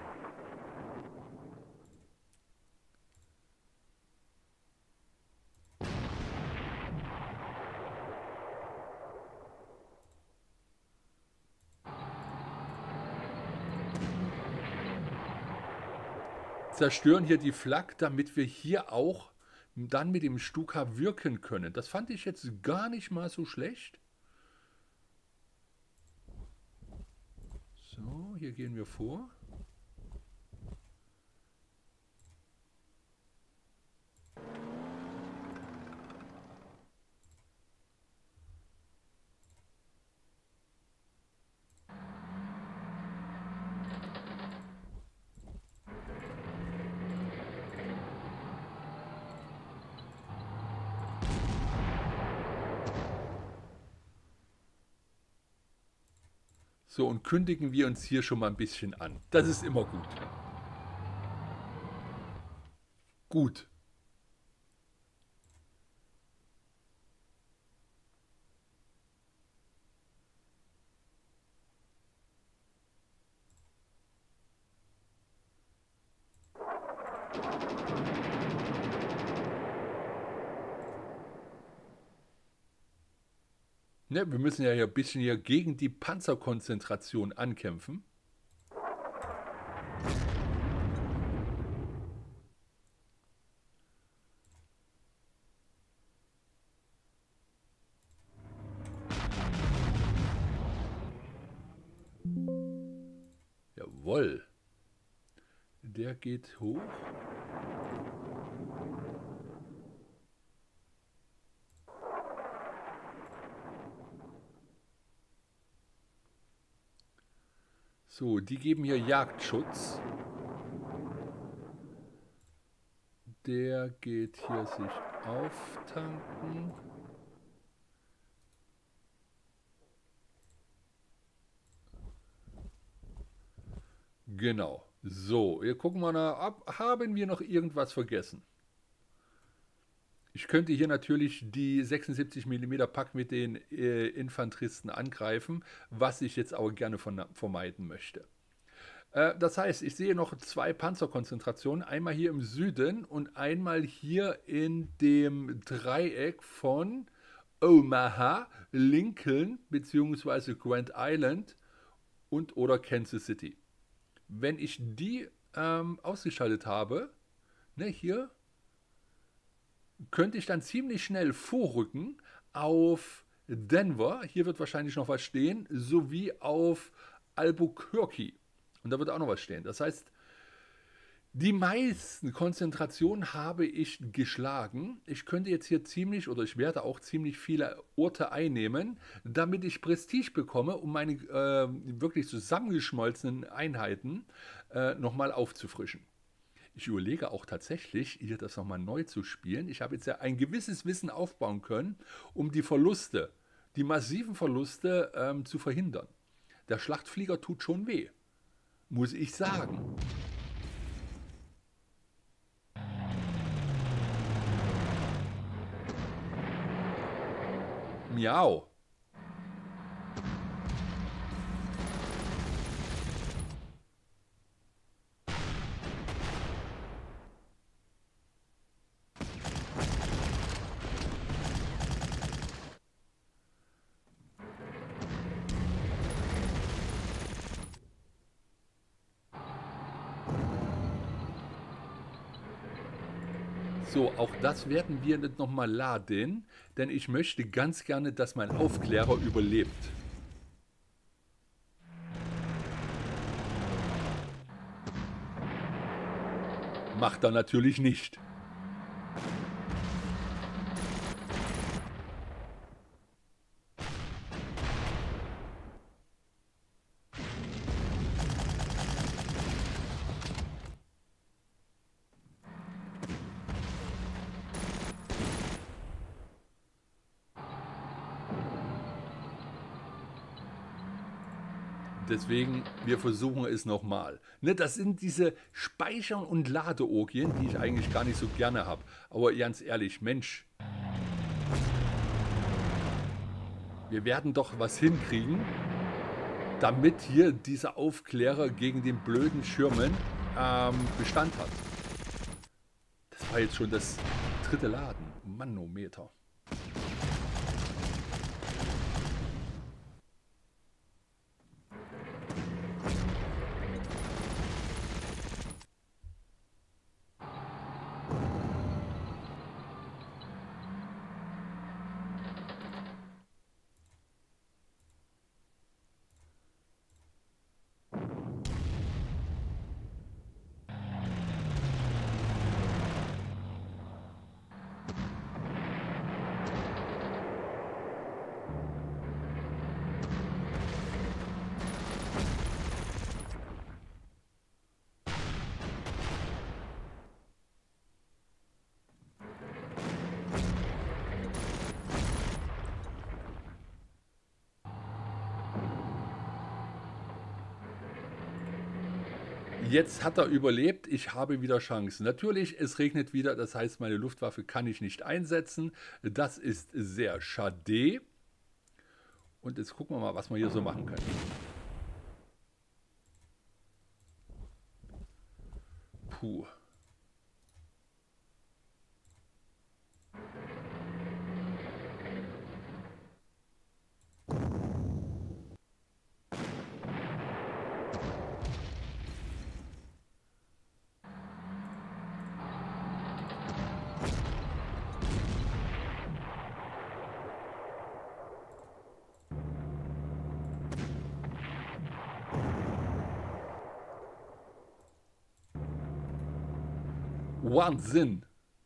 Zerstören hier die Flak, damit wir hier auch dann mit dem Stuka wirken können. Das fand ich jetzt gar nicht mal so schlecht. So, hier gehen wir vor. So, und kündigen wir uns hier schon mal ein bisschen an. Das ist immer gut. Gut. Ne, wir müssen ja hier ein bisschen hier gegen die Panzerkonzentration ankämpfen. Jawohl. Der geht hoch. So, die geben hier Jagdschutz. Der geht hier sich auftanken. Genau. So, hier gucken wir mal ab. Haben wir noch irgendwas vergessen? Ich könnte hier natürlich die sechsundsiebzig Millimeter Pack mit den äh, Infanteristen angreifen, was ich jetzt aber gerne von, vermeiden möchte. Äh, das heißt, ich sehe noch zwei Panzerkonzentrationen, einmal hier im Süden und einmal hier in dem Dreieck von Omaha, Lincoln bzw. Grand Island und oder Kansas City. Wenn ich die ähm, ausgeschaltet habe, ne, hier, könnte ich dann ziemlich schnell vorrücken auf Denver, hier wird wahrscheinlich noch was stehen, sowie auf Albuquerque. Und da wird auch noch was stehen. Das heißt, die meisten Konzentrationen habe ich geschlagen. Ich könnte jetzt hier ziemlich oder ich werde auch ziemlich viele Orte einnehmen, damit ich Prestige bekomme, um meine äh, wirklich zusammengeschmolzenen Einheiten äh, nochmal aufzufrischen. Ich überlege auch tatsächlich, hier das nochmal neu zu spielen. Ich habe jetzt ja ein gewisses Wissen aufbauen können, um die Verluste, die massiven Verluste ähm, zu verhindern. Der Schlachtflieger tut schon weh, muss ich sagen. Miau. So, auch das werden wir nicht nochmal laden, denn ich möchte ganz gerne, dass mein Aufklärer überlebt. Macht er natürlich nicht. Deswegen, wir versuchen es nochmal. Ne, das sind diese Speichern- und Ladeorgien, die ich eigentlich gar nicht so gerne habe. Aber ganz ehrlich, Mensch, wir werden doch was hinkriegen, damit hier dieser Aufklärer gegen den blöden Schirmen ähm, Bestand hat. Das war jetzt schon das dritte Laden. Manometer. Jetzt hat er überlebt, ich habe wieder Chancen. Natürlich, es regnet wieder, das heißt, meine Luftwaffe kann ich nicht einsetzen. Das ist sehr schade. Und jetzt gucken wir mal, was wir hier so machen können. Puh. Wahnsinn.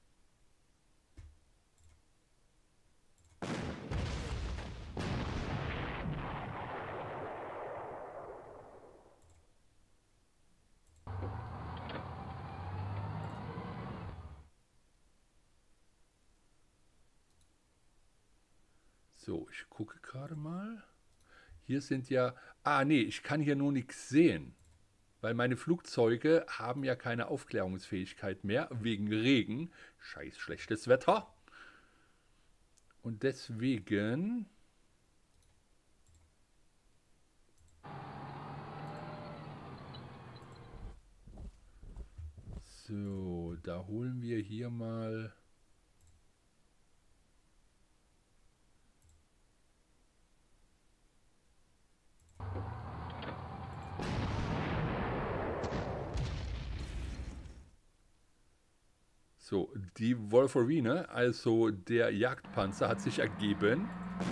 So, ich gucke gerade mal. Hier sind ja... Ah, nee, ich kann hier nur nichts sehen. Weil meine Flugzeuge haben ja keine Aufklärungsfähigkeit mehr, wegen Regen. Scheiß schlechtes Wetter. Und deswegen... So, da holen wir hier mal... So, die Wolverine, also der Jagdpanzer, hat sich ergeben.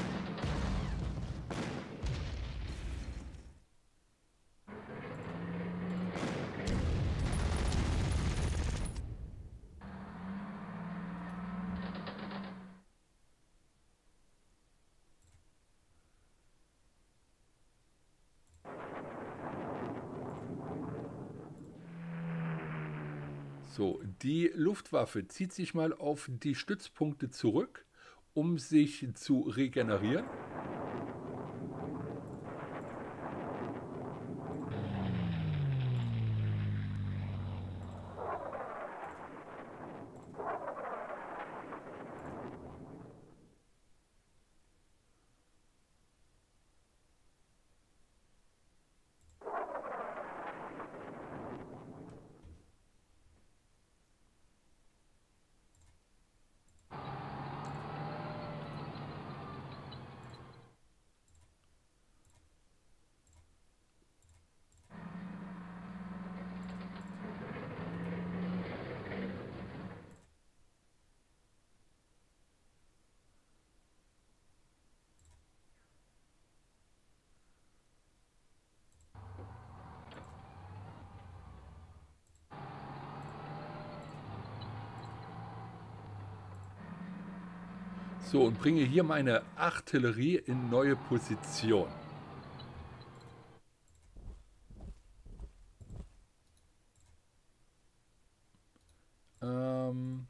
So, die Luftwaffe zieht sich mal auf die Stützpunkte zurück, um sich zu regenerieren. So, und bringe hier meine Artillerie in neue Position. Ähm,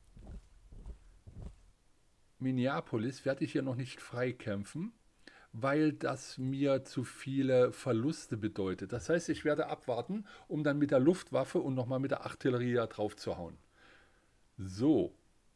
Minneapolis werde ich hier noch nicht freikämpfen, weil das mir zu viele Verluste bedeutet. Das heißt, ich werde abwarten, um dann mit der Luftwaffe und nochmal mit der Artillerie drauf zu hauen. So.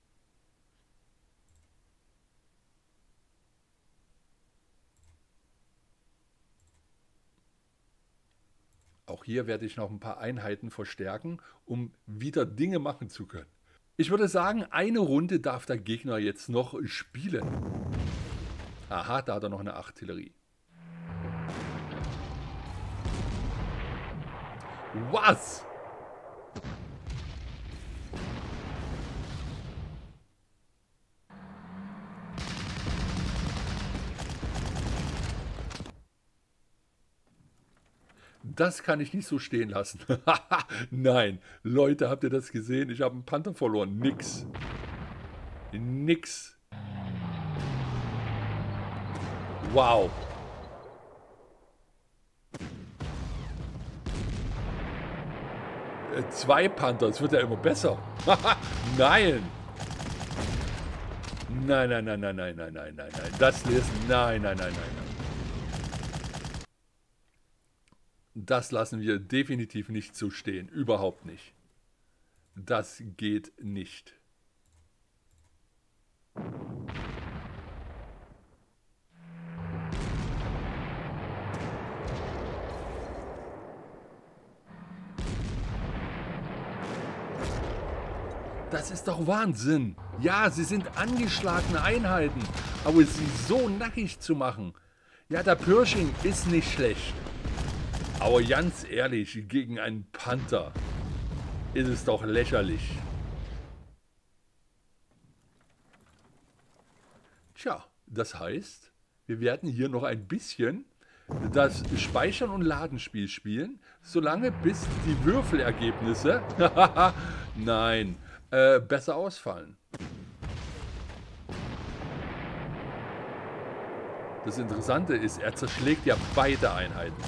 Auch hier werde ich noch ein paar Einheiten verstärken, um wieder Dinge machen zu können. Ich würde sagen, eine Runde darf der Gegner jetzt noch spielen. Aha, da hat er noch eine Artillerie. Was? Das kann ich nicht so stehen lassen. Nein, Leute, habt ihr das gesehen? Ich habe einen Panther verloren. Nix. Nix. Wow. Äh, zwei Panther, es wird ja immer besser. Nein. Nein, nein, nein, nein, nein, nein, nein, nein, nein. Das ist... Nein, nein, nein, nein, nein. Das lassen wir definitiv nicht so stehen. Überhaupt nicht. Das geht nicht. Das ist doch Wahnsinn. Ja, sie sind angeschlagene Einheiten. Aber sie so nackig zu machen. Ja, der Pershing ist nicht schlecht. Aber ganz ehrlich, gegen einen Panther ist es doch lächerlich. Tja, das heißt, wir werden hier noch ein bisschen das Speichern- und Ladenspiel spielen, solange bis die Würfelergebnisse, nein, äh, besser ausfallen. Das Interessante ist, er zerschlägt ja beide Einheiten.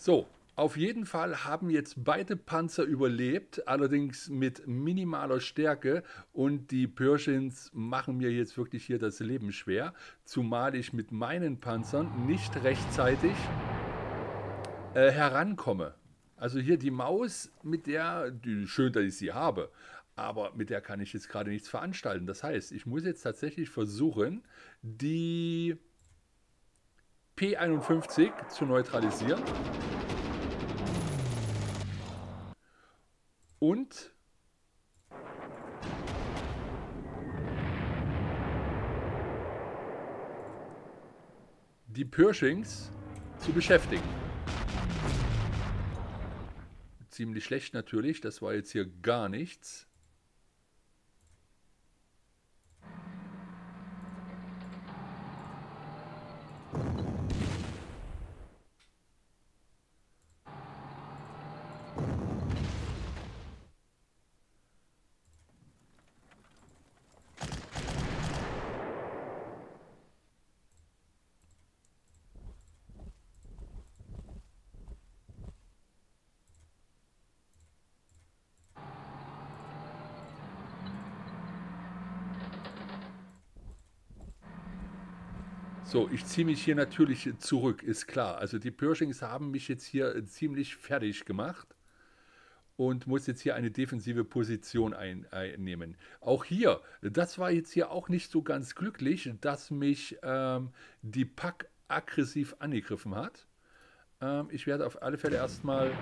So, auf jeden Fall haben jetzt beide Panzer überlebt, allerdings mit minimaler Stärke und die Pershings machen mir jetzt wirklich hier das Leben schwer, zumal ich mit meinen Panzern nicht rechtzeitig äh, herankomme. Also hier die Maus, mit der, die, schön, dass ich sie habe, aber mit der kann ich jetzt gerade nichts veranstalten. Das heißt, ich muss jetzt tatsächlich versuchen, die P einundfünfzig zu neutralisieren. Und die Pershings zu beschäftigen. Ziemlich schlecht natürlich, das war jetzt hier gar nichts. So, ich ziehe mich hier natürlich zurück, ist klar. Also die Pershings haben mich jetzt hier ziemlich fertig gemacht und muss jetzt hier eine defensive Position ein, einnehmen. Auch hier, das war jetzt hier auch nicht so ganz glücklich, dass mich ähm, die Pack aggressiv angegriffen hat. Ähm, ich werde auf alle Fälle erstmal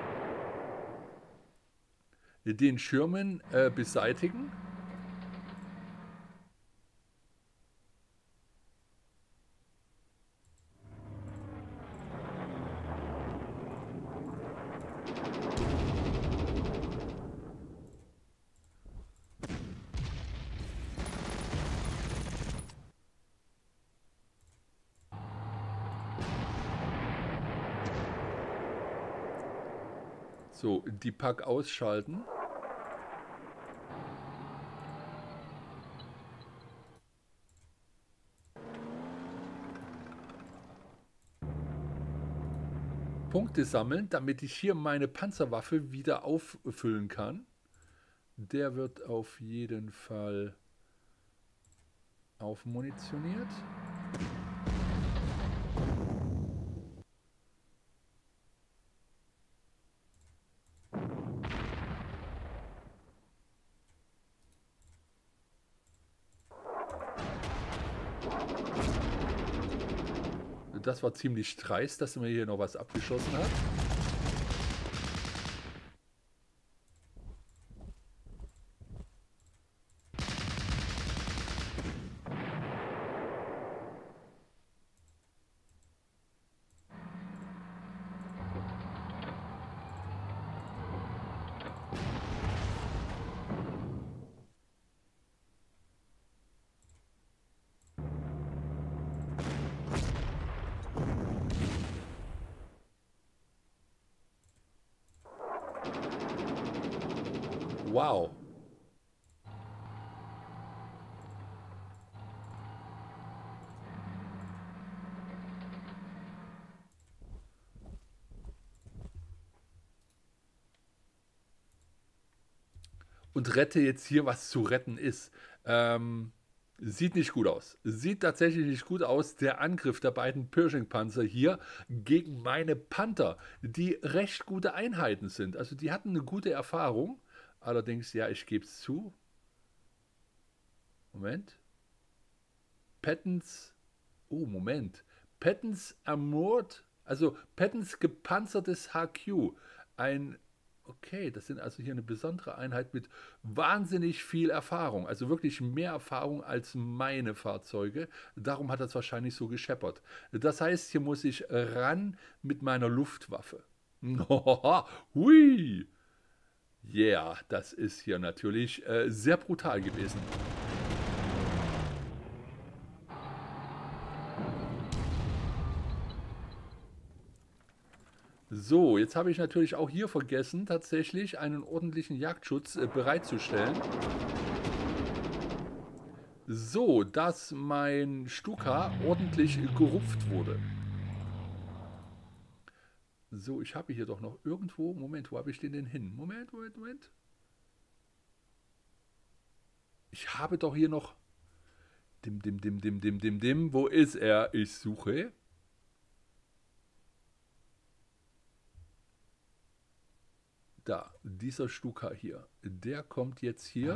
den Schirmen äh, beseitigen. So, die Pack ausschalten. Punkte sammeln, damit ich hier meine Panzerwaffe wieder auffüllen kann. Der wird auf jeden Fall aufmunitioniert. Das war ziemlich dreist, dass er mir hier noch was abgeschossen hat. Wow. Und rette jetzt hier, was zu retten ist. Ähm, sieht nicht gut aus. Sieht tatsächlich nicht gut aus, der Angriff der beiden Pershing-Panzer hier gegen meine Panther, die recht gute Einheiten sind. Also die hatten eine gute Erfahrung. Allerdings, ja, ich gebe es zu. Moment. Pattons. Oh, Moment. Pattons Armored, also Pattons gepanzertes H Q. Ein. Okay, das sind also hier eine besondere Einheit mit wahnsinnig viel Erfahrung. Also wirklich mehr Erfahrung als meine Fahrzeuge. Darum hat das wahrscheinlich so gescheppert. Das heißt, hier muss ich ran mit meiner Luftwaffe. Hui! Yeah, das ist hier natürlich äh, sehr brutal gewesen. So, jetzt habe ich natürlich auch hier vergessen, tatsächlich einen ordentlichen Jagdschutz äh, bereitzustellen. So, dass mein Stuka ordentlich gerupft wurde. So, ich habe hier doch noch irgendwo, Moment, wo habe ich den denn hin? Moment, Moment, Moment. Ich habe doch hier noch, dim, dim, dim, dim, dim, dim, dim, wo ist er? Ich suche. Da, dieser Stuka hier, der kommt jetzt hier.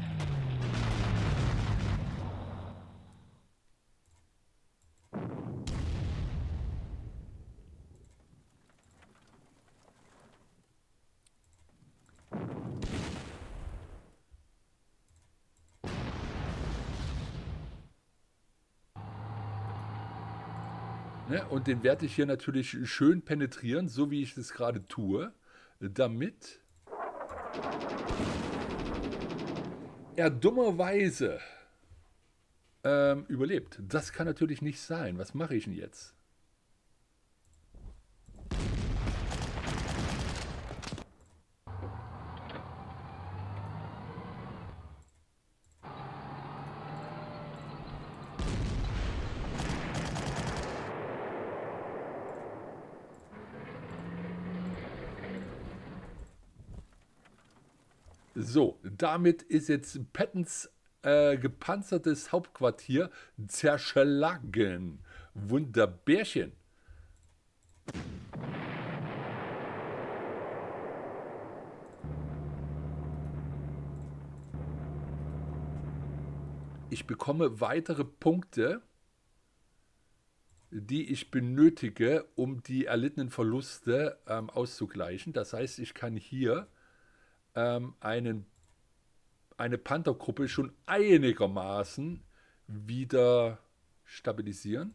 Ne, und den werde ich hier natürlich schön penetrieren, so wie ich das gerade tue, damit er dummerweise ähm, überlebt. Das kann natürlich nicht sein. Was mache ich denn jetzt? So, damit ist jetzt Pattons äh, gepanzertes Hauptquartier zerschlagen. Wunderbärchen. Ich bekomme weitere Punkte, die ich benötige, um die erlittenen Verluste ähm, auszugleichen. Das heißt, ich kann hier ähm, einen, eine Panthergruppe schon einigermaßen wieder stabilisieren.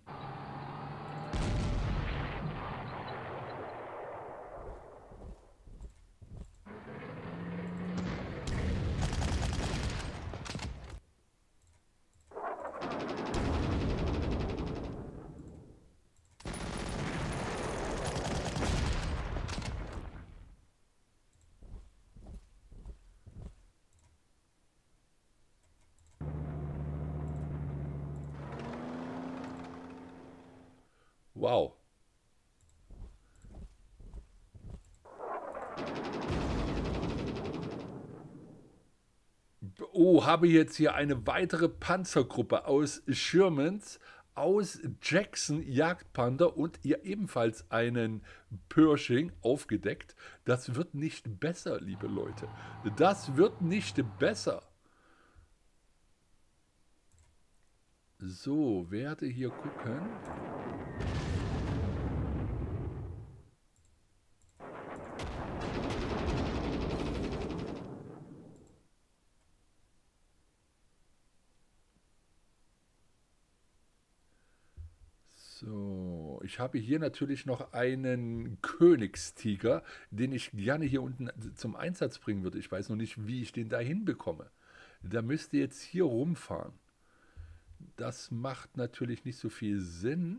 Wow. Oh, habe jetzt hier eine weitere Panzergruppe aus Shermans, aus Jackson Jagdpanther und ihr ebenfalls einen Pershing aufgedeckt. Das wird nicht besser, liebe Leute. Das wird nicht besser. So, werde hier gucken. So, ich habe hier natürlich noch einen Königstiger, den ich gerne hier unten zum Einsatz bringen würde. Ich weiß noch nicht, wie ich den da hinbekomme. Da müsste jetzt hier rumfahren. Das macht natürlich nicht so viel Sinn.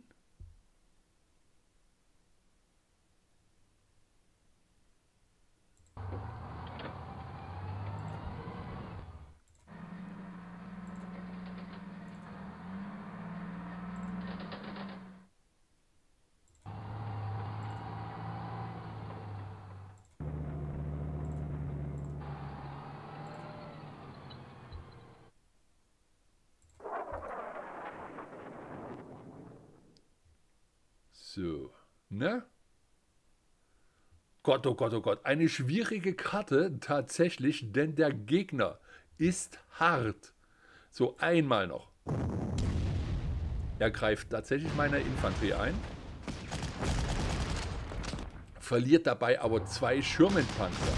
So, ne? Gott, oh Gott, oh Gott. Eine schwierige Karte tatsächlich, denn der Gegner ist hart. So, einmal noch. Er greift tatsächlich meine Infanterie ein. Verliert dabei aber zwei Schirmenpanzer.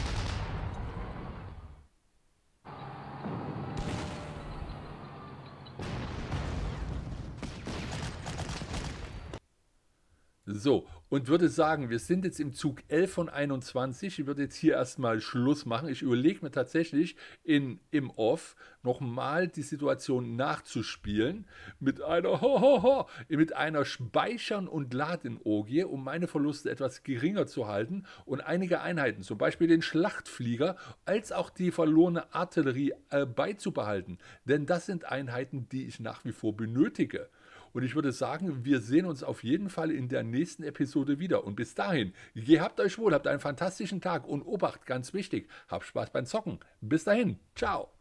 So, und würde sagen, wir sind jetzt im Zug elf von einundzwanzig. Ich würde jetzt hier erstmal Schluss machen. Ich überlege mir tatsächlich in, im Off nochmal die Situation nachzuspielen mit einer, ho, ho, ho, mit einer Speichern- und Ladenogie, um meine Verluste etwas geringer zu halten und einige Einheiten, zum Beispiel den Schlachtflieger, als auch die verlorene Artillerie äh, beizubehalten. Denn das sind Einheiten, die ich nach wie vor benötige. Und ich würde sagen, wir sehen uns auf jeden Fall in der nächsten Episode wieder. Und bis dahin, gehabt euch wohl, habt einen fantastischen Tag und Obacht, ganz wichtig, habt Spaß beim Zocken. Bis dahin, ciao.